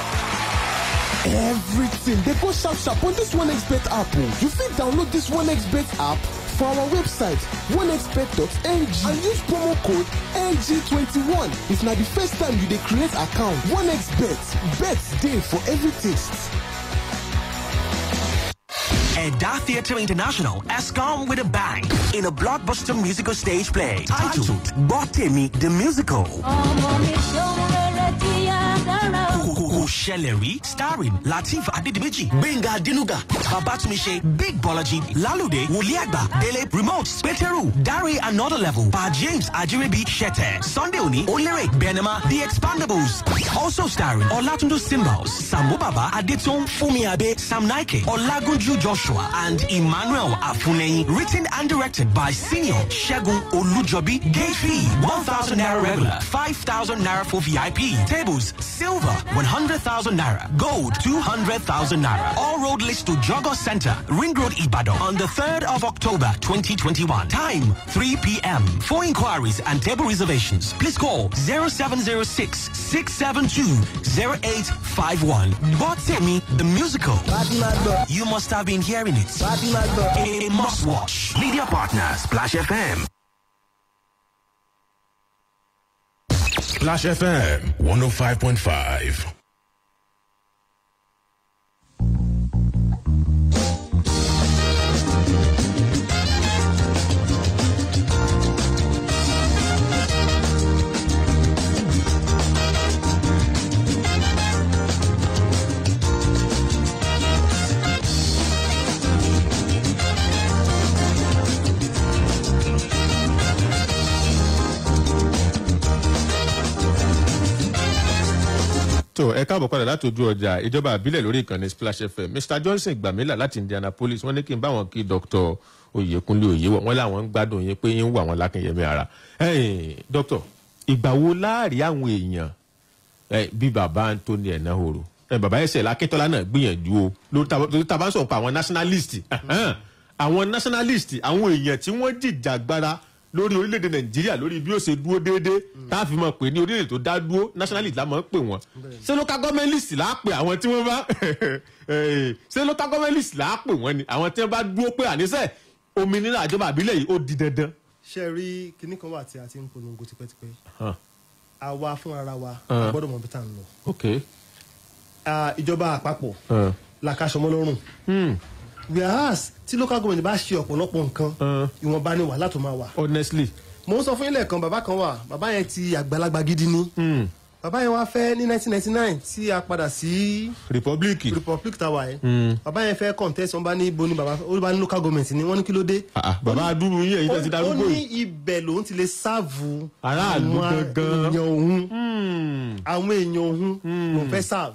Everything they go sharp sharp on this OneXBet app. You fit download this OneXBet app for our website one x bet dot n g and use promo code N G twenty-one if na the first time you dey create account. OneXBet, bets dey for every taste.
Edda Theatre International has come with a bang in a blockbuster musical stage play titled Botemi the Musical. Shellery, starring Lateef Adedimeji, Benga Dinuga, Babatumishe, Big Bolaji, Lalude, Wuliagba, Dele, Remote, Peteru, Dari Another Level, Pa James Ajirebi, Shete, Sunday Oni, Olere, Benema, The Expandables. Also starring Olatunde Cymbals, Sambo Baba, Adeton, Fumi Abe, Sam Nike, Olagunju Joshua, and Emmanuel Afunei. Written and directed by Senior Shegun Olujobi. Gate fee one thousand naira regular, five thousand naira for V I P. Tables silver one hundred thousand naira, gold two hundred thousand naira. All road list to Jogos Center, Ring Road, Ibadan on the third of October twenty twenty-one. Time three p.m. For inquiries and table reservations, please call zero seven zero six, six seven two, zero eight five one. Botemi the Musical. You must have been hearing it. A, a must watch. Media partner Splash F M.
Splash F M one oh five point five.
tó ẹ káàbọ̀ padà láti ojú ọjà ìjọba àbílẹ̀ lórí ìkànnì Splash F M. Mr Johnson gbàmílà láti Indianapolis wọ́n ní kí n bá wọn kí Dr Oyèkúnlé Oyèwọ̀ wọ́n láwọn ń gbádùn yín pé yín wà wọn lákìnyẹmí ara. Dr ìgbà wo láàrí àwọn èèyàn bíi bàbá Anthony Enahoro bàbá ẹsẹ̀ Akíntọ́lá náà gbìyànjú o lórí tá a bá ń sọ̀rọ̀ pa àwọn nationalist àwọn nationalist àwọn èèyàn tí wọ́n jìjàgbara lórí orílẹ̀-èdè Nàìjíríà lórí bí ó ṣe dúró déédéé tá a fi mọ̀ pé ní orílẹ̀-èdè tó dá dúró nationalist la mọ̀ ń pè wọ́n ṣé local government list là á pè àwọn tí wọ́n bá ṣé local government list là á pè wọ́n ni àwọn tí wọ́n bá dúró pé àníṣe òmìnira àjọba àbílẹ̀ yìí ó di dandan.
ṣe rí kinní kan wà tí a ti ń polongo tipẹ́tipẹ́ àwa fún ara wa a gbọ́dọ̀ mọ̀ bí tá à ń lọ. ìjọba àpapọ̀ làkàṣọmọ́ lọ́rùn whereas tí local government bá ṣe ọ̀pọ̀lọpọ̀ nǹkan ìwọ̀nba ni wàhálà tó máa wà.
honestly.
mo ń sọ fún ilé kan bàbá kan wà bàbá yẹn ti àgbàlagbà gidi ni bàbá yẹn wá fẹ́ ní nineteen ninety nine tí a padà sí
republic
republic tàwa yẹn bàbá yẹn fẹ́ contest wọn bá ní ibo ni bàbá ó bá ní local government ni wọ́n ní kí ló dé.
bàbá adúrú yín èyí tẹ́ ti darúgbó yìí.
ó ní ibẹ̀ lòun ti lè sáàvù
aráàlú gangan
èèyàn òun àwọn èèyàn òun lòun fẹ́ sáàvù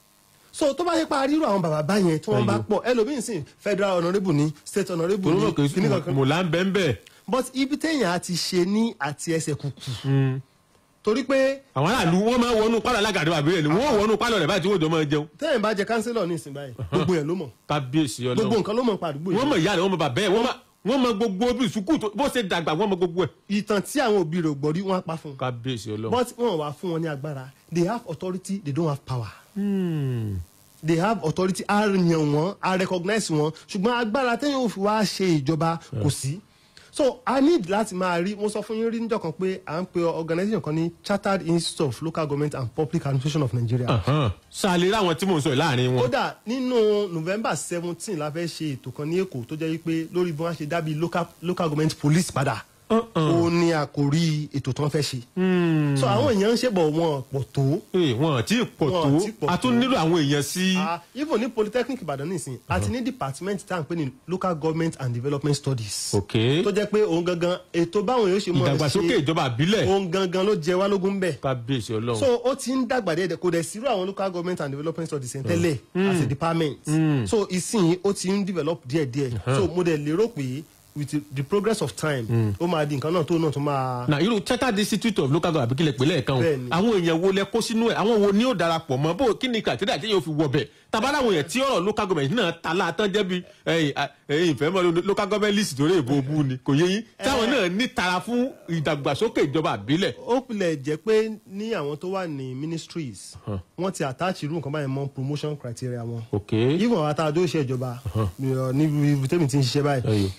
so tó bá yẹ pa rírò àwọn bàbá báyẹn tí wọ́n bá pọ̀ ẹlòmíín sìn federal honourable ni state honourable ni
kíní kankan mo là ń bẹ́ ń bẹ́.
but ibi téèyàn á ti ṣe ní àti ẹsẹ̀ kùkù torí pé.
àwọn aráàlú wọn máa wọnú pálọ̀ alágàdo àbílẹ̀ ni wọ́n wọnú pálọ̀ rẹ̀ báyìí tí wọ́n jọ máa jẹun.
téèyàn bá jẹ kánsílọ̀ ní ìsìn báyìí gbogbo yẹn ló mọ̀.
kábíyèsí Ọlọ́run
gbogbo nǹkan ló mọ̀ pa àdúgbò yìí.
wọ́n mọ̀ ìyá rẹ̀ wọ́n mọ̀ bàbá ẹ̀ wọ́n mọ̀ gbogbo bí sùkúù bó ṣe dàgbà wọ́n mọ̀ gbogbo ẹ̀.
ìtàn tí àwọn òbí rẹ̀ gbọ́ rí wọ́n á pa fún un.
kábíyèsí Ọlọ́run.
but wọn wà fún wọn ní agbára they have authority they don't have power. Hmm. they have authority a yàn wọn a recognize wọn ṣùgbọ́n agbára téèyàn ò fi wá ṣe ìjọba kò sí so i need láti máa rí mo sọ fún yín rí níjọ́ kan pé à ń pe organisation kan ní Chartered Institute of Local Government and Public Administration of Nigeria.
ṣàlè láwọn tí mò ń sọ láàrin wọn.
kódà nínú November seventeen la fẹ́ ṣe ètò kan ní Èkó tó jẹ́ wípé lórí bí wọ́n ṣe dábì local local government police padà ó ní àkórí ètò tó ń fẹ́ ṣe. so àwọn èèyàn ń ṣe bọ̀ wọn pọ̀ tó.
wọn ti pọ̀ tó a tún nílò àwọn èèyàn sí.
even ní Polytechnic Ìbàdàn nìsín àti ní department tá à ń pè ní Local Government and Development Studies.
ok
tó jẹ́ pé òun gangan ètò báwọn yóò ṣe mọ̀ ẹ́ ṣe
ìdàgbàsókè ìjọba àbílẹ̀.
òun gangan ló jẹ wá lógún bẹ́ẹ̀.
kábíyèsí Ọlọ́run.
so ó ti ń dàgbà díẹ̀ kò dẹ̀ sírò àwọn Local Government and Development Studies ẹ̀ tẹ́lẹ̀ as a department. so ìsìn ó ti ń develop díẹ̀díẹ̀ so mo dẹ̀ lérò pé with the progress of time ó máa di nǹkan náà tó náà tó máa.
na irú Chartered Institute of Local Government àbíkílẹ̀ pẹ̀lẹ́ ẹ̀kan o àwọn èèyàn wo lẹ kó sínú ẹ̀ àwọn wo ni ó darapọ̀ mọ́ bó kí ni kàtẹ́dà tí yóò fi wọ̀ bẹ̀ tàbá àwọn èèyàn tí ọ̀rọ̀ local government náà ta láàtọ́ jẹ́ bí ẹ̀yìn ìfẹ́ mọ́ local government list torí èbó bú ni kò yé yín táwọn náà ní tara fún ìdàgbàsókè ìjọba àbílẹ̀.
ó pilẹ̀ jẹ́ pé ní àwọn tó wà ní ministries wọ́n ti attach irú nǹkan báyìí mọ́ promotion criteria wọn.
ok
even àwọn àtàdó iṣẹ́ ìjọba níbi tẹ́mi ti ń ṣiṣẹ́ báyìí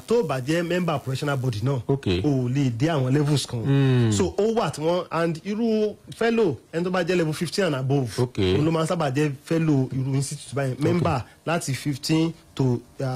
tó bá jẹ́ member professional body náà
Okay.
o lè dé àwọn levels kan
Mm.
so ó wà tí wọ́n and irú fellow ẹni tó bá jẹ́ level fifteen and above
Okay.
òun ló máa ń sábà jẹ́ fellow irú institute báyìí member láti fifteen to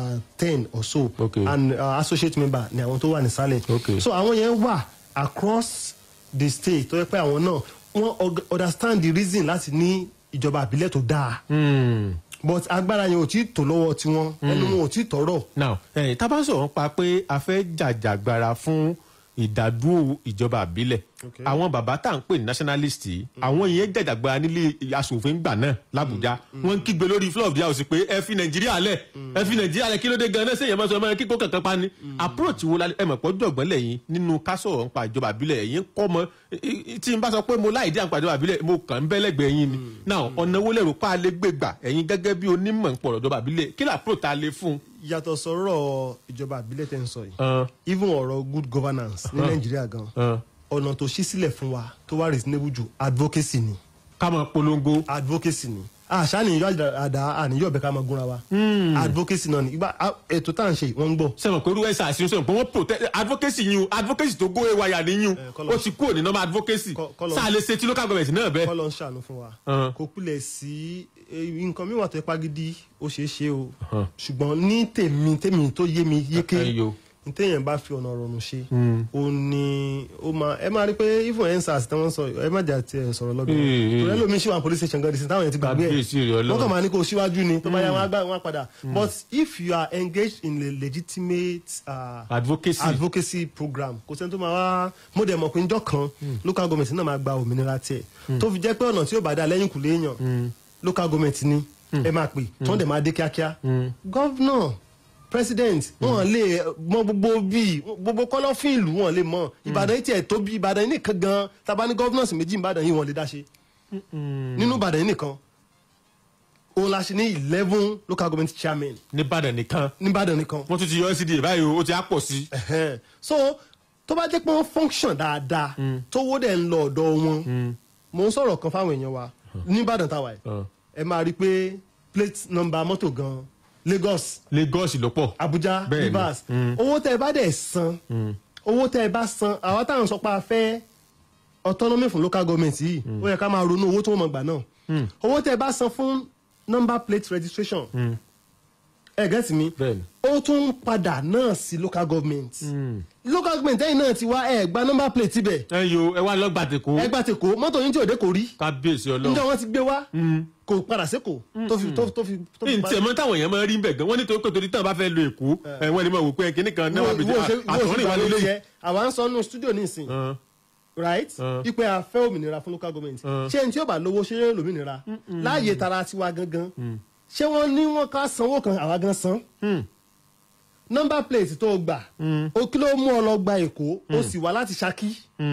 ten or so
Okay.
and uh, associate member ni àwọn tó wà nísàlẹ̀
Okay.
so àwọn yẹn wà across the state tó yẹ pé àwọn náà wọ́n og- understand the reason láti ní ìjọba àbílẹ̀ tó dáa
Mm.
but agbára yẹn ò tí tó lọ́wọ́ tiwọn ẹnu wọn ò tí tọrọ.
now eh, tá a bá sọ̀rọ̀ pa pé a fẹ́ jàjàgbara fún ìdádúró ìjọba àbílẹ̀
Okay.
àwọn bàbá tá à ń pè ní nationalist yìí àwọn yẹn jàjàgbara nílé asòfin gbà náà làbújá wọ́n ń kígbe lórí floor of the house pé ẹ fi nàìjíríà lẹ̀ ẹ fi nàìjíríà lẹ̀ kí ló dé gan-an sẹ́yìn máa sọ ọmọ kíkó kankan pa ni approach wo la ẹ mọ̀ pọ̀ jọ̀gbọ́n lẹ́yìn nínú kásọ̀ nípa ìjọba àbílẹ̀ ẹ̀yìn kọ́ mọ́ tí n bá sọ pé mo láì dé àǹpa ìjọba àbílẹ̀ mo kàn ń bẹ́lẹ̀gbẹ̀ yín ni now ọ̀nà wo lẹ́rù pa lè gbé gbà ẹ̀yin gẹ́gẹ́ bí onímọ̀ ń pọ̀rọ̀ ìjọba àbílẹ̀ kí l'approach ta lè fún.
yàtọ̀ sọ̀rọ̀ ìjọba àbílẹ̀ tẹ́ ń sọ yìí
Uh.
even ọ̀rọ̀ good governance ní
Uh.
nàìjíríà gan
Uh.
ọ̀nà tó ṣí sílẹ̀ fún wa tó wá reasonable jù advocacy ni.
ká máa polongo.
advocacy ni àṣà nìyọ àdá àníyọ bẹ ká máa gúnra wa. advocacy náà ni ìgbà ètò tá à ń ṣe wọ́n ń gbọ́.
sẹ́wọ̀n pé irú ẹ̀sà àṣírí sọ̀rọ̀ pé wọ́n protect advocacy yín o advocacy tó góye wáyà ní yín o ó ti kúrò ní normal advocacy sáà lè ṣe tí local government náà bẹ́ẹ̀.
kọ́ ló ń ṣàánú fún wa kò pilẹ̀ sí nǹkan mìíràn tó ipá gidi ó ṣeé ṣe o ṣùgbọ́n ní tèmi tèmi tó yé mi yéké ntẹ́yìn bá fi ọ̀nà ọ̀rọ̀ ṣe ó ní ó máa ẹ máa rí pé even ensars tí wọ́n sọ ẹ má jà tiẹ̀ sọ̀rọ̀ lọ́gbọ̀n torí ẹlòmíín ṣì wà police station gan di sin táwọn yẹn ti gbàgbé ẹ̀ wọ́n kàn máa ní kó síwájú ni tó bá yá wọn á padà but if you are engaged in a legitimate uh,
advocacy
advocacy program kò sẹ́ni tó máa wá mo dẹ̀ mọ̀ pé njọ́ kan local government náà máa gba òmìnira tiẹ̀ tó fi jẹ́ pé ọ̀nà tí ó bá dá lẹ́yìn kùlé èèyàn local government ni ẹ máa pè tí wọ́n dẹ̀ máa dé kíákíá governor president wọn lè mọ gbogbo bíi gbogbo kọlọfín ìlú wọn lè mọ ìbàdàn yìí tiẹ̀ tó bí ìbàdàn yìí nìkan gan taba ní governors méjì ìbàdàn yìí wọn lè dá ṣe nínú ìbàdàn yìí nìkan òun la ṣe ní eleven local government chairman.
nìbàdàn nìkan
nìbàdàn nìkan.
wọ́n tún ti yọ ẹ́sídìí báyìí o ó ti á pọ̀ sí.
so tó bá jẹ́ pé wọ́n function dáadáa tó wó dẹ̀ ń lọ ọ̀dọ̀ wọn mo ń sọ̀rọ̀ kan fáwọn èèyàn wa nìbàdàn táwa ẹ̀ ẹ máa rí i pé plate number mọ́tò gan Lagos
Lagos ló pọ̀
Abuja Rivers owó tẹ́ ẹ bá dẹ̀ san owó tẹ́ ẹ bá san àwọn táwọn sọ pé a fẹ́ autonomy fún local government yìí ó yẹ ká máa ronú owó tó wọ́n mọ̀ gbà náà owó tẹ́ ẹ bá san fún number plate registration ẹ gẹ́tì mi ó tún padà náà sí local government local government ẹ̀yìn náà ti wá ẹ gba number plate tibẹ̀.
ẹ yo ẹ wá lọ gbàtẹkọ.
ẹ gbàtẹkọ mọ́tò yín tí òde kò rí.
kábíyèsí Ọlọ́run.
njẹ́ wọ́n ti gbé wá kò padà sékò tó fi tó fi.
ní ntẹ̀ mọ́ táwọn èèyàn máa rí bẹ̀ gan wọ́n nítorí pé torí tán bá fẹ́ lo èkó wọ́n ní máa wò pé kíní kan náà wà bìí àtọ̀rìn wà lélẹ́yìn.
àwa ń sọ nù studio nísìn right ipe afẹ́ òmìnira fún local government ṣé n tí yóò bá lówó ṣe é lómìnira láàyè tara tiwa gangan ṣé wọ́n ní wọ́n ká sanwó kan àwa gan san number plate tó gbà ó kí ló mú ọ lọ gba èkó ó sì wá láti Ṣakí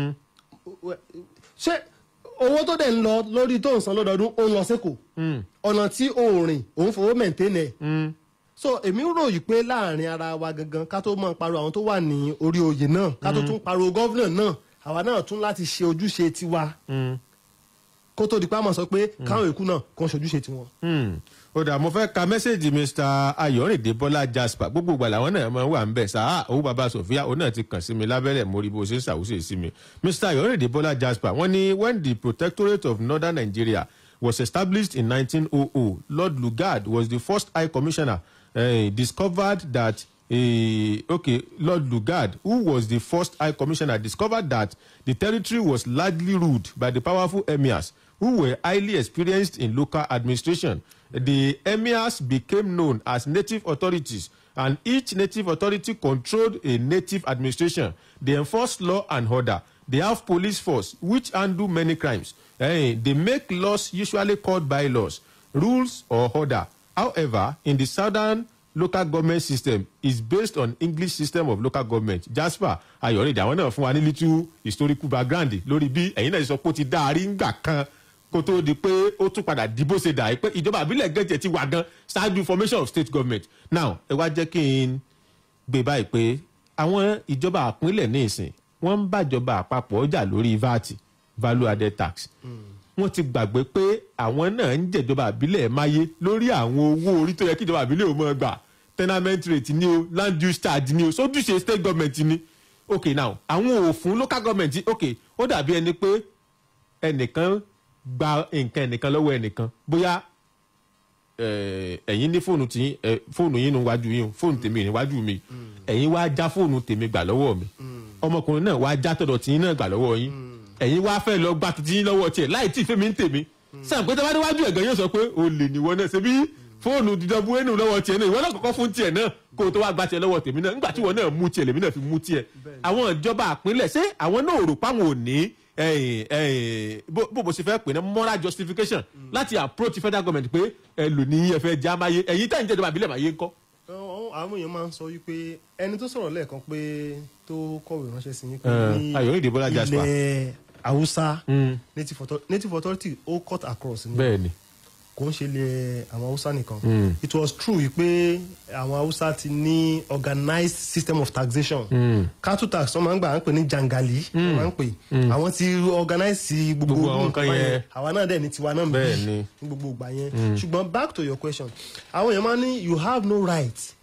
ṣé owó tó dẹ̀ ń lọ lórí tó ń san lọ́dọọdún ó ń lọ sẹ́kọ̀ọ́ ọ̀nà tí ó rìn òun fowó maintain ẹ̀ so èmi rò yìí pé láàrin ara wa gangan ká tó máa pariwo àwọn tó wà ní orí oyè náà ká tó tún pariwo gọ́vnà náà àwa náà tún láti ṣe ojúṣe tiwa kó tó di pa mọ̀ sọ pé káwọn èkú náà kàn ṣojúṣe tiwọn.
ó dà mo fẹ́ ka mẹ́sẹ̀gì Mr Ayọ̀rìndé Bọ́lá Jasper gbogbo ìgbà làwọn náà máa wà ń bẹ̀ sáà owó baba Sofia òun náà ti kàn sí mi lábẹ́rẹ̀ mo rí bó ṣe ń ṣàwùṣe sí mi Mr Ayọ̀rìndé Bọ́lá Jasper wọ́n ní when the Protectorate of Northern Nigeria was established in nineteen hundred Lord Lugard was the first High Commissioner uh, discovered that uh, okay Lord Lugard who was the first High Commissioner discovered that the territory was largely ruled by the powerful emirs who were highly experienced in local administration. The emirs became known as native authorities, and each native authority controlled a native administration. They enforce law and order. They have police force which handle many crimes. Hey, they make laws usually called bylaws, rules or order. However, in the southern local government system is based on English system of local government. Jasper Ayọ̀rìndé àwọn náà fún wa ní little historical background lórí bí ẹ̀yin náà sọ pé ó ti dáa rí ńgbà kan kó tó di pé ó tún padà dìbò ṣe dà pé ìjọba àbílẹ̀ gẹ̀ẹ́jẹ̀ ti wà gan ṣáájú formation of state government. Now ẹ wá jẹ́ kí n gbé báyìí pé àwọn ìjọba àpínlẹ̀ ní ìsìn wọ́n ń bàjọba àpapọ̀ ọjà lórí V A T value added tax. Wọ́n ti gbàgbé pé àwọn náà ń jẹ̀jọba àbílẹ̀ máyé lórí àwọn owó orí tó yẹ kí ìjọba àbílẹ̀ ò mọ̀ gbà tenement rate ni o land use charge ni o sójúṣe state government ni ok now àwọn òfin local government ok ó dàbí ẹni pé ẹnìkan gba nǹkan ẹnìkan lọ́wọ́ ẹnìkan bóyá ẹ̀yin ní fóònù tí fóònù yín níwájú yín fóònù tèmi níwájú mi ẹ̀yin wá já fóònù tèmi gbà lọ́wọ́ mi ọmọkùnrin náà wá já tọ̀dọ̀ tí yín náà gbà lọ́wọ́ yín ẹ̀yin wá fẹ́ lọ gbà tí yín lọ́wọ́ tiẹ̀ láì tí ì fẹ́mi ń tèmi sàn pé tẹ́wá níwájú ẹ̀gán yóò sọ pé o lè níwọ náà ṣe bí fóònù dídọ́bù ẹnu lọ́wọ́ tiẹ̀ náà ìwọ náà kọ́kọ́ fún tiẹ̀ náà kó o tó wá gba tiẹ̀ lọ́wọ́ tèmi náà nígbà tí ìwọ náà mú tiẹ̀ lèmi náà fi mú tiẹ̀ àwọn ìjọba àpínlẹ̀ ṣé àwọn náà rò páwọn ò ní bó bó ṣe fẹ́ pè ní moral justification láti approach federal government pé ẹ lò ní ẹ fẹ́ já máyé ẹ̀yin tẹ̀ ń jẹ́ ìjọba àbílẹ̀ máyé ńkọ́.
àwọn èèyàn máa ń sọ wípé ẹni tó sọ̀rọ̀ lẹ́ẹ̀kan pé tó kọ̀wé ránṣẹ́ sí yín pé ní ilẹ̀ Hausa native authority ó cut across ní.
bẹ́ẹ̀ni
kò ń ṣe lé àwọn Hausa nìkan. it was true pé àwọn Hausa ti ní organized system of taxation. Mm. cattle tax wọ́n máa ń gbà wọ́n pè ní jangali wọ́n máa ń pè àwọn ti organize gbogbo
àwọn kan yẹn
àwa náà dẹ̀ ní tiwa náà bẹ́ẹ̀ ní gbogbo ìgbà yẹn. ṣùgbọ́n back to your question àwọn èèyàn máa ní you have no right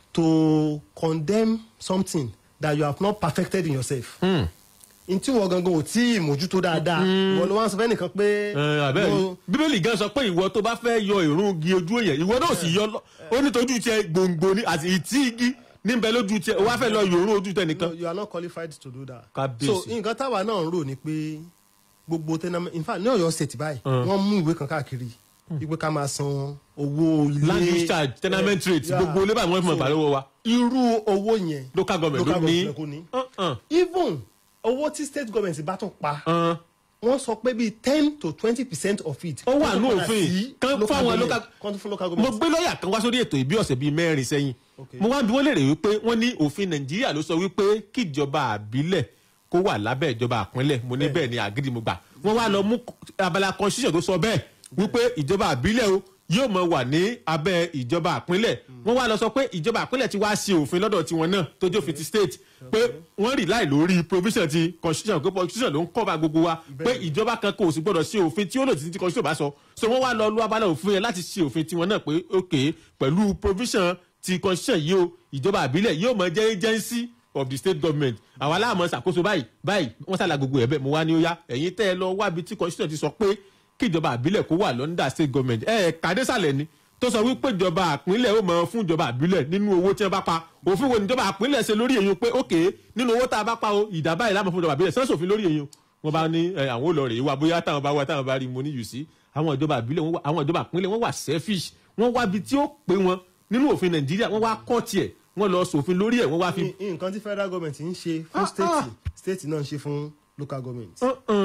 to condemn something that you have not perfected in yourself. Mm. ntí wọ gangan ò tí ì mójútó dáadáa ìwọ ló wá sọ fẹ́ nìkan pé.
bíbélì gan sọ pé ìwọ tó bá fẹ́ yọ ìrúngi ojú èèyàn ìwọ náà sì yọ ó ní tójú tiẹ̀ gbòǹgbò ní àti ìtí igi níbẹ̀ lójú tiẹ̀ ó wá fẹ́ lọ yòórùn ojú tẹ nìkan.
you are not qualified to do that.
kábíyèsí.
so nǹkan táwa náà ń rò ní pé gbogbo tenement in fact ní Ọ̀yọ́ state báyìí wọ́n mú ìwé kan káàkiri ìpè ká máa san owó ilé
land use charge tenement rate gbogbo ilé báyìí wọ́n fi mọ̀ gbà lọ́wọ́ wa.
irú owó yẹn
local government ló ní
even owó tí state government bá tún pa wọ́n sọ pé bíi ten to twenty percent of it.
ó wà ní òfin kan fún àwọn local government. mo gbé lọ́ọ̀yà kan wá sórí ètò ìbí ọ̀sẹ̀ bíi mẹ́rin sẹ́yìn mo wá bí wọ́n lè rè wípé wọ́n ní òfin Nàìjíríà ló sọ wípé kíjọba àbílẹ̀ kó wà lábẹ́ ìjọba àpínlẹ̀ mo ní bẹ́ẹ̀ ni àgídí mo gbà wọ́n wá lọ mú abala constitution tó sọ bẹ́ẹ̀ wípé ìjọba àbílẹ̀ o yóò mọ wà ní abẹ́ ìjọba àpínlẹ̀ wọ́n wá lọ sọ pé ìjọba àpínlẹ̀ ti wá ṣe òfin lọ́dọ̀ tiwọn náà tó jẹ́ òfin ti state pé wọ́n rí láì lórí provision ti constitution pé constitution ló ń cover gbogbo wa pé ìjọba kan kò sì gbọ́dọ̀ ṣe òfin tí ó lòdì sí ti constitution bá sọ so wọ́n wá lọ lu abala òfin yẹn láti ṣe òfin tiwọn náà pé ok pẹ̀lú provision ti constitution yìí o ìjọba àbílẹ̀ yóò mọ jẹ́ agency of the state government àwọn aláàmọ̀ ṣàkóso báyìí báyìí wọ́n ṣàlà gbogbo ẹ̀ bẹ́ẹ̀ mo wá ní ó yá ẹ̀yin tẹ́ ẹ lọ wábi tí constitution ti sọ pé kí ìjọba àbílẹ̀ kó wà lọ́ndà state government ẹ̀ ẹ̀ kàdésàlẹ̀ ni tó sọ wípé ìjọba àpínlẹ̀ ó mọ̀ fún ìjọba àbílẹ̀ nínú owó tí wọ́n bá pa òfin wo ni ìjọba àpínlẹ̀ ṣe lórí èyí pé ok nínú owó tá a bá pa o ìdá báyìí láàmú fún ìjọba àbílẹ̀ sẹ́ńsì òfin lórí èyí wọ́n bá ní àwọn olórí wa bóyá táwọn bá wá táwọn bá rí mo ní yù sí àwọn ìjọba àbílẹ̀ àwọn ìjọba àpínlẹ̀ wọ́n wà selfish wọ́n wá bi tí ó pé wọn nínú òfin Nàìjíríà wọ́n wá kọ́ tiẹ̀ wọ́n lọ sòfin lórí ẹ̀ wọ́n wá fi.
nǹkan tí federal government ń ṣe fún state state náà ń ṣe fún local government.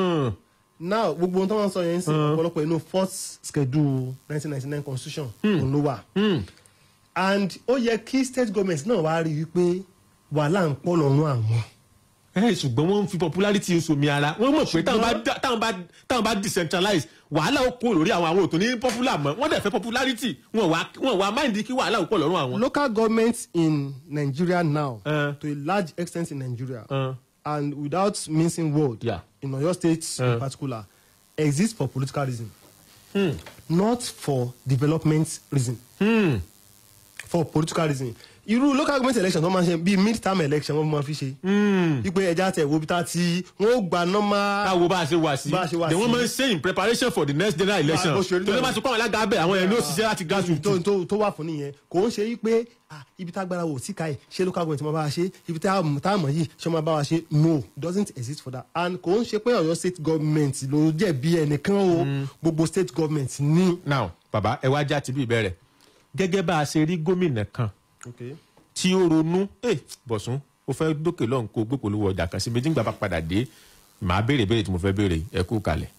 now gbogbo ohun tó wọ́n sọ yẹn ń sìn ọ̀pọ̀lọpọ̀ inú fourth schedule nineteen ninety nine constitution òun ló wà. and ó yẹ kí state government náà wá rí i pé wàhálà ń pọ̀ lọ́rùn àwọn.
ẹ ṣùgbọ́n wọ́n ń fi popularity oṣoomi ara wọ́n mọ̀ pé táwọn bá táwọn bá táwọn bá decentralize wàhálà ó kó lórí àwọn àwọn òtún ní popular mọ́ wọ́n dẹ̀ fẹ́ popularity wọ́n wá wọ́n wá mind kí wàhálà ó pọ̀ lọ́rùn àwọn.
local governments in Nigeria now uh, to a large extent in Nigeria uh, and without mincing word
yeah.
in Oyo State uh, in particular exist for political reason hmm. not for development reason hmm. for political reason. irú local government election tó máa ń ṣe bíi mid term election wọ́n máa fi ṣe. wípé ẹja tẹ wo bí ta ti wọ́n ó gba normal.
káwo bá a ṣe wá sí the wọ́n máa ń ṣe in preparation for the next general election tó lè má ti kọ́ àwọn alága abẹ́ àwọn ẹni ó ṣiṣẹ́ láti grassroots.
tó tó wà fún nìyẹn kò ń ṣe wípé ibi tá agbára wò sí ká ẹ̀ ṣé local government máa bá wa ṣe ibi tá a mọ̀ yìí ṣé máa bá wa ṣe no doesn't exist for that and kò ń ṣe pé Ọ̀yọ́ state government ló jẹ̀bi ẹnìkan o gbogbo state government ní.
now bàbá ẹ wá já ti bí ìbẹ̀rẹ̀ gẹ́gẹ́ bá a ṣe rí gómìnà kan tí ó ronú bọ̀sùn ó fẹ́ dókè lọ́hùn kó gbé polówó ọjà kan sí méjì nígbà bá padà dé màá béèrè béèrè tí mo fẹ́ béèrè ẹ kú kalẹ̀.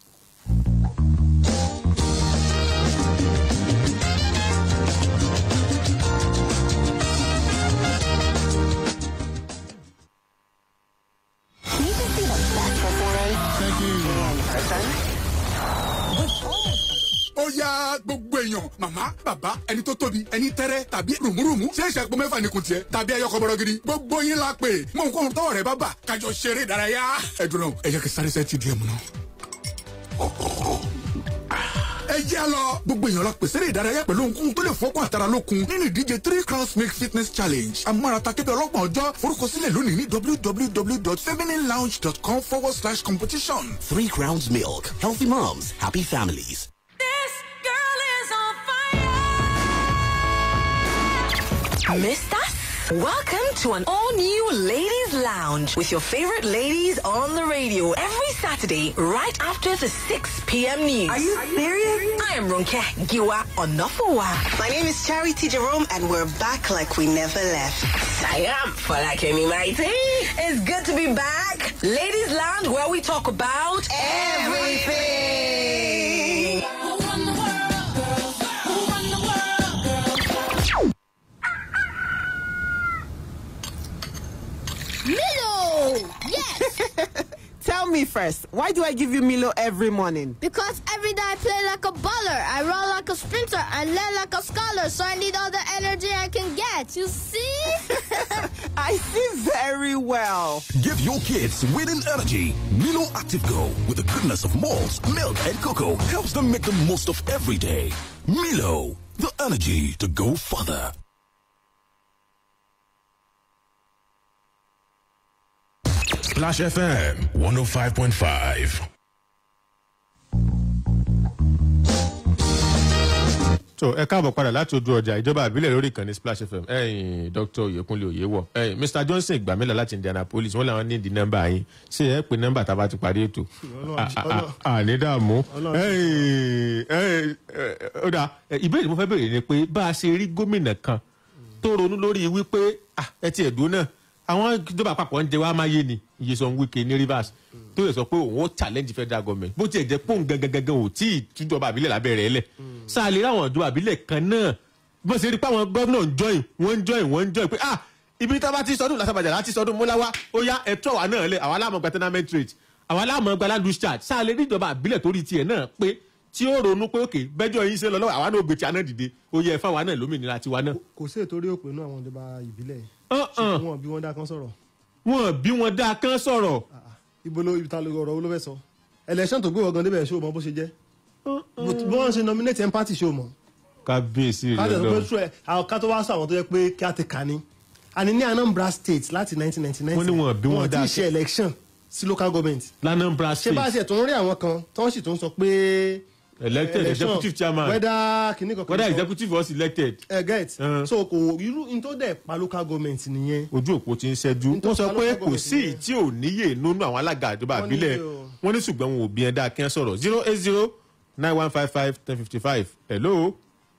ó yá gbogbo èèyàn màmá bàbá ẹni tó tóbi ẹni tẹ́rẹ́ tàbí rùmùrùmù ṣé ìṣẹ́pọ̀ mẹ́fà ní kun tiẹ̀ tàbí ẹyọ kọ́bọ̀rọ̀ gidi gbogbo yín la pè mọ nǹkan tọwọ́ rẹ bá bà kájọ ṣeré ìdárayá. ẹ dùn náà ẹ jẹ́ kí sáré sẹ́ẹ̀ ti di ẹ̀ mú náà. ẹ ẹ jẹ́ lọ gbogbo èèyàn la pèsè eré ìdárayá pẹ̀lú ohunkóhun tó lè fọ́kàn àtàrà lókun nínú ìdíje three crowns make fitness challenge amárata kébé ọlọ́gbọ̀n ọjọ́ forúkọsílẹ̀ lónìí ní www.femininelounge.com forward slash competition.
Three Crowns Milk. Healthy moms, happy families.
Missed us? Welcome to an all-new Ladies Lounge with your favorite ladies on the radio every Saturday right after the six p.m. news.
Are you serious?
I am Ronke Giwa Onofowa.
My name is Charity Jerome and we're back like we never left.
I am Falakemi Mighty. It's good to be back. Ladies Lounge, where we talk about everything.
Milo! Yes!
Tell me first, why do I give you Milo every morning?
Because every day I play like a baller, I run like a sprinter, I learn like a scholar, so I need all the energy I can get. You see?
I see very well.
Give your kids winning energy. Milo Active Go, with the goodness of malt, milk, and cocoa, helps them make the most of every day. Milo, the energy to go further. Splash F M one oh five point five.
So ẹ káàbọ̀ padà láti ojú ọjà ìjọba àbílẹ̀ lórí ìkànnì Splash F M ẹ̀yìn Doctor Oyekunle Oyewọ ẹ̀yìn Mister Johnson Ìgbàmílà láti Indianapolis wọ́n làwọn ní di nọ́mbà yín ṣé ẹ pé nọ́mbà tá a bá ti parí ètò àní dààmú ó dà ìbéèrè mo fẹ́ béèrè ni pé bá a ṣe rí gómìnà kan tó ronú lórí wípé ẹ ti ẹ̀dùn náà àwọn ìjọba àpapọ̀ ń jẹ wá máyé ni Nyesom Wike ní Rivers tó lè sọ pé òun ó challenge federal government bó tiẹ̀ jẹ́ pé òun gangan gangan ò tí ì tújọba àbílẹ̀ lábẹ́rẹ́ ẹlẹ̀ sáà lè ráwọn ìjọba àbílẹ̀ kan náà bó ṣe rí pé àwọn gómìnà ń join wọ́n ń join wọ́n ń join pé ah ibi tá a bá ti sọdún làṣàbàjà láti sọdún múláwá ó yá ẹ̀tọ́ wa náà lẹ̀ àwọn aláàmọ̀gbà tenement rate àwọn aláàmọ̀gbà land use charge sáà lè rí ìjọba àbílẹ̀ torí tiẹ̀ náà pé tí ó ronú pé òkè bẹ́jọ́ yín ṣe lọ lọ́wọ́ àwa náà gbèsè àná dìde ó yẹ fáwa náà lómìnira tiwa náà.
kò sí ètò orí òpin náà àwọn ìjọba ìbílẹ̀ wọn bí wọ́n dá kan sọ̀rọ̀.
wọn bí wọn dá kan sọ̀rọ̀.
ibo ló ibi ta ló ọ̀rọ̀ ló fẹ́ sọ election tó gbé wọ́n gan débẹ̀ ṣé o mọ bó ṣe jẹ́ bí wọ́n ṣe nominate ẹ̀ party ṣé o mọ.
kábíyèsí rẹ lọ
àwọn ká tó wá sọ àwọn tó yẹ pé kí á ti kà ní àní ní Anambra State láti nineteen ninety nine
wọ́n ní wọn bí wọn dá
ti ṣe election sí local government.
l'Anambra State
ṣé bá a ṣe tó ń rí àwọn kan tí wọ́n sì tún sọ pé
elected executive chairman
whether kìnnì kankan
whether executive was elected.
ẹ get so kò irú in tó dẹ̀ pa local government nìyẹn.
ojú òpó ti ń ṣẹ́jú wọ́n sọ pé kò sí tí ò níyè nínú àwọn alága ìjọba àbílẹ̀ wọ́n ní ṣùgbọ́n wọn ò bí ẹ dáa kí wọ́n sọ̀rọ̀ zero eight zero nine one five five ten fifty five hello.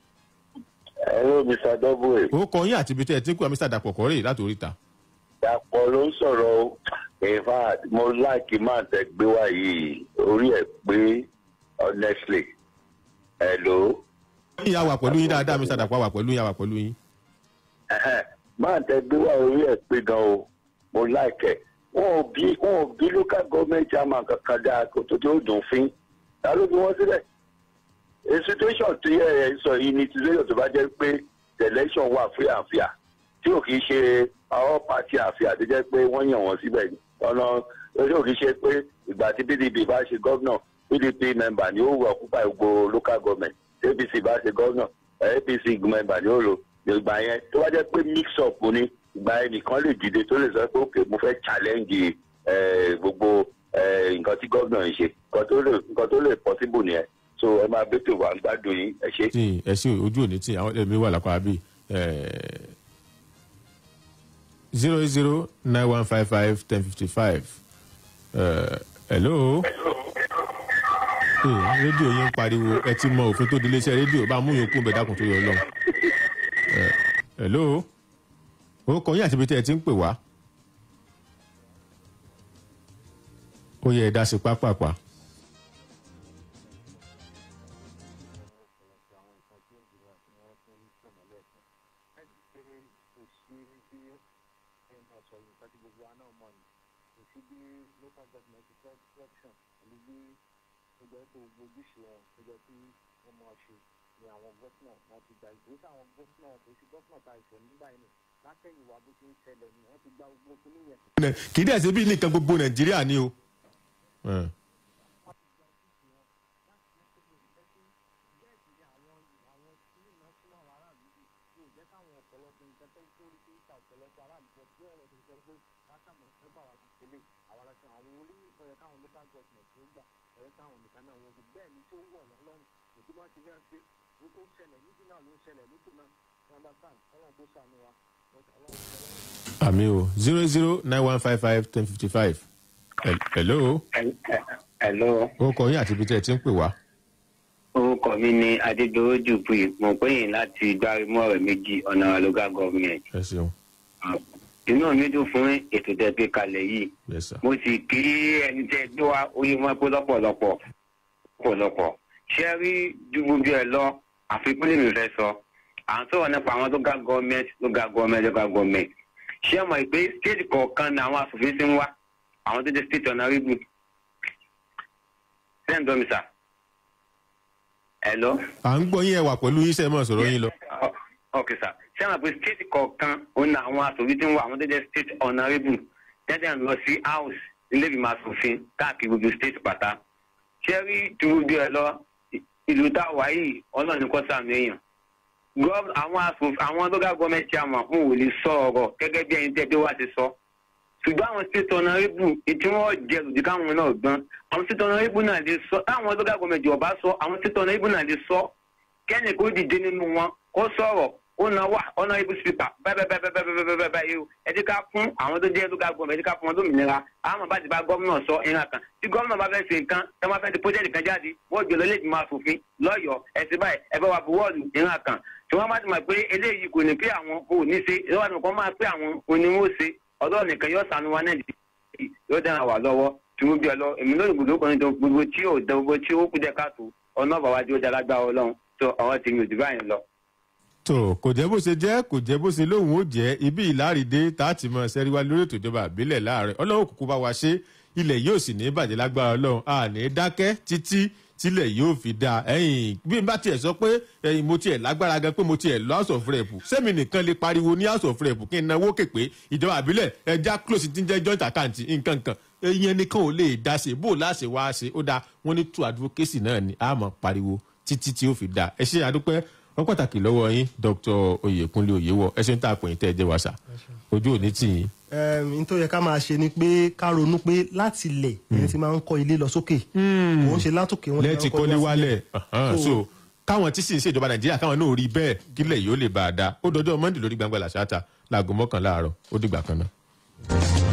hello Mister Double.
ó kọ yín àti ibi tí ẹ ti ń kú Mister Dàpọ̀ Kọ́rẹ́ láti oríta.
Dàpọ̀ ló ń sọ̀rọ̀ in fact mo láìkí máa tẹ̀ gbé wá yìí orí ẹ̀ pé honestly hello.
ìyá wà pẹ̀lú yín dáadáa Mister Dàpọ̀ wà pẹ̀lú yín wà pẹ̀lú yín.
máa tẹ̀ gbé wá orí ẹ̀ pé gan o mo láìkẹ̀ wọn ò bí wọn ò bí local government chairman kankan dáa kó tó tó dùn fín ta ló fi wọ́n sílẹ̀. a situation tó yẹ ẹ sọ yìí ni situation tó bá jẹ́ pé election wà free and fair tí ò kì í ṣe àwọn party àfíà tó jẹ́ pé wọ́n yàn wọ́n síbẹ̀ ọ̀nà tí ò kì í ṣe pé ìgbà tí P D P bá ṣe gómìnà P D P member ni ó wọ occupy gbogbo local government A P C bá ṣe gómìnà A P C member ni ó lò ìgbà yẹn tó bá jẹ́ pé mix up ni ìgbà yẹn nìkan lè dìde tó lè sọ pé òkè mo fẹ́ challenge gbogbo nǹkan tí gómìnà ń ṣe nǹkan tó lè possible nìyẹn so ẹ máa bẹ́tò wà ń gbádùn yín ẹ ṣe.
ẹ ṣe ojú òní tí àwọn ẹ̀mí wà lápá bíi zero eight zero nine one five five ten fifty five hello. rédíò yín ń pariwo ẹ ti mọ òfin tó di iléeṣẹ́ rédíò bá mú yòókù bẹ̀ dákun tó yọ lọ. hello. orúkọ yín àti ibi tí ẹ ti ń pè wá. ó yẹ ẹ dá sí pápápá. kì í dẹ̀ ṣe bí nìkan gbogbo Nàìjíríà ni o.
láwọn ọ̀pọ̀lọpọ̀ nǹkan tó tó rí sí ìta ọ̀pọ̀lọpọ̀ aráàlú pọ̀ tí ọ̀rọ̀ tó sọ pé látàmọ̀ nípa àwọn àtìlẹ́ àwọn aláṣẹ àwọn orílẹ̀-èdè ọ̀yẹ́ káwọn local government tó gbà ọ̀yẹ́ káwọn nìkan náà wọ́n bẹ́ẹ̀ ni tó wọ̀ wọ́n lọ́rùn òtún bá ti fẹ́ pé ó tó ṣẹlẹ̀ níbi náà ló ń ṣẹlẹ̀ lókè náà wọ́n bá sàn ọlọ́run tó sànú wa
àmì o zero zero nine one five five ten fifty five. hello.
hello.
orúkọ yín àti ibi tí ẹ ti ń pè wá.
orúkọ mi ni adédọwọ jùpì mo pè yín láti gbárímọ rẹ méjì ọ̀nà local government.
ẹ ṣeun.
inú mi dùn fún ètò tẹ́ gbé kalẹ̀ yìí.
yes sir.
mo sì kí ẹni tẹ́ gbé wá oyè mọ́ pé lọ́pọ̀lọpọ̀ lọ́pọ̀lọpọ̀ ṣé rí ju gbogbo ẹ lọ àfikún lè mi fẹ́ sọ à ń sọ̀rọ̀ nípa àwọn local government local government local government ṣé ẹ mọ̀ pé state kọ̀ọ̀kan ni àwọn asòfin ti ń wá àwọn tó jẹ́ state honourable sẹ́yìn tó mi sà. hello.
à ń gbọ́ yín ẹ wà pẹ̀lú yín sẹ́yìn mọ̀ sọ̀rọ̀ yín lọ.
ok sà ṣé ẹ mọ̀ pé state kọ̀ọ̀kan ó ní àwọn asòfin ti ń wá àwọn tó jẹ́ state honourable tẹ́tẹ́ ń lọ sí house ilé ìgbìmọ̀ asòfin káàkiri gbogbo state pátá ṣé rí dúró ẹ lọ ìlú táwa yìí ọlọ́run kọ́ sàmì èèyàn àwọn asòfin àwọn local government chairman ń wò lè sọ ọ̀rọ̀ gẹ́gẹ́ bí ẹni tẹ́tẹ́ wá ti sọ ṣùgbọ́n àwọn state honourable ètí wọ́n jẹ́ lòdì káwọn náà gbọ́n àwọn state honourable náà lè sọ táwọn local government ọba sọ àwọn state honourable náà lè sọ kẹ́ni kó dìde nínú wọn kó sọ̀rọ̀ ó na wà honourable speaker bẹ́ẹ̀bẹ́ẹ̀bẹ́ẹ̀bẹ́ẹ̀bẹ́ẹ̀ báyìí o ẹ ti ká fún àwọn tó jẹ́ local government ẹ ti ká fún wọn lómìnira àwọn bá ti bá gómìnà sọ ìran kan tí gómìnà bá fẹ́ ṣe nǹkan tí wọ́n fẹ́ ti project kan jáde wọ́n jọ lọ́lẹ́ ìgbìmọ̀ asòfin lọ́yọ̀ọ́ ẹ̀sìn báyìí ẹ bá wa buwọ́ọ̀lù ìran kan tí wọ́n bá ti mọ̀ pé eléyìí kò ní pé àwọn kò ní ṣe ìjọba nìkan máa pé àwọn oníwó ṣe ọ̀dọ́ nìkan yóò sànú wa náà yóò dára wà lọ́wọ́ tí wọ́n bí ọ lọ èmi lórí gbogbo ọkùnrin tó gbogbo tí ò dẹ gbogbo tí ó kú jẹ káàtó ọ̀nà bàbá tí ó jẹ lágbára ọlọ́run tó àwọn tí mi ò dì báyìí lọ.
tó kò jẹ́ bó ṣe jẹ́ kò jẹ́ bó ṣe lóhùn ó jẹ́ ibi ìlárìdé tá a ti mọ sẹ́rí wa lórí ètò ìjọba àbílẹ̀ láàrin ọlọ́run kúkú bá wa ṣe ilẹ̀ yóò sì ní bàjẹ́ lágbára ọlọ́run a ní dákẹ́ títí tílẹ̀ yóò fi dáa ẹ̀yìn bí n bá tiẹ̀ sọ pé ẹ̀yìn mo tiẹ̀ lágbára gan pé mo tiẹ̀ lọ house of rep sẹ́mi nìkan lè pariwo ní house of rep kí n náwó képe ìjọba àbílẹ̀ ẹja close ti ń jẹ́ joint account nǹkan kan ẹ̀yìn ẹnìkan ò lè dá sí bó láṣẹ wá ṣe ó dáa wọ́n ní two advocacy náà ni a mọ̀ pariwo títí tí ó fi dáa ẹ ṣe àdúpẹ́ wọ́n pàtàkì lọ́wọ́ yín Dr. Oyèkúnlé Oyèwọ̀ ẹ ṣe ń tà pé tẹ́ ẹ jẹ́ wàṣà ojú òní tì yín.
n tó yẹ ká máa ṣe ni pé ká ronú pé láti ilẹ̀ ẹni tí máa ń kọ́ ilé lọ sókè kò ń ṣe látòkè wọn
lẹ́ẹ̀tì kọ́lé wálẹ̀ so káwọn tí sì ń ṣèjọba Nàìjíríà káwọn náà rí bẹ́ẹ̀ kílẹ̀ yóò lè bá a dá ó dọjọ́ Monday lórí Gbangba Làṣáta láago mọ́kànlá àárọ̀ ó dìgbà kan náà.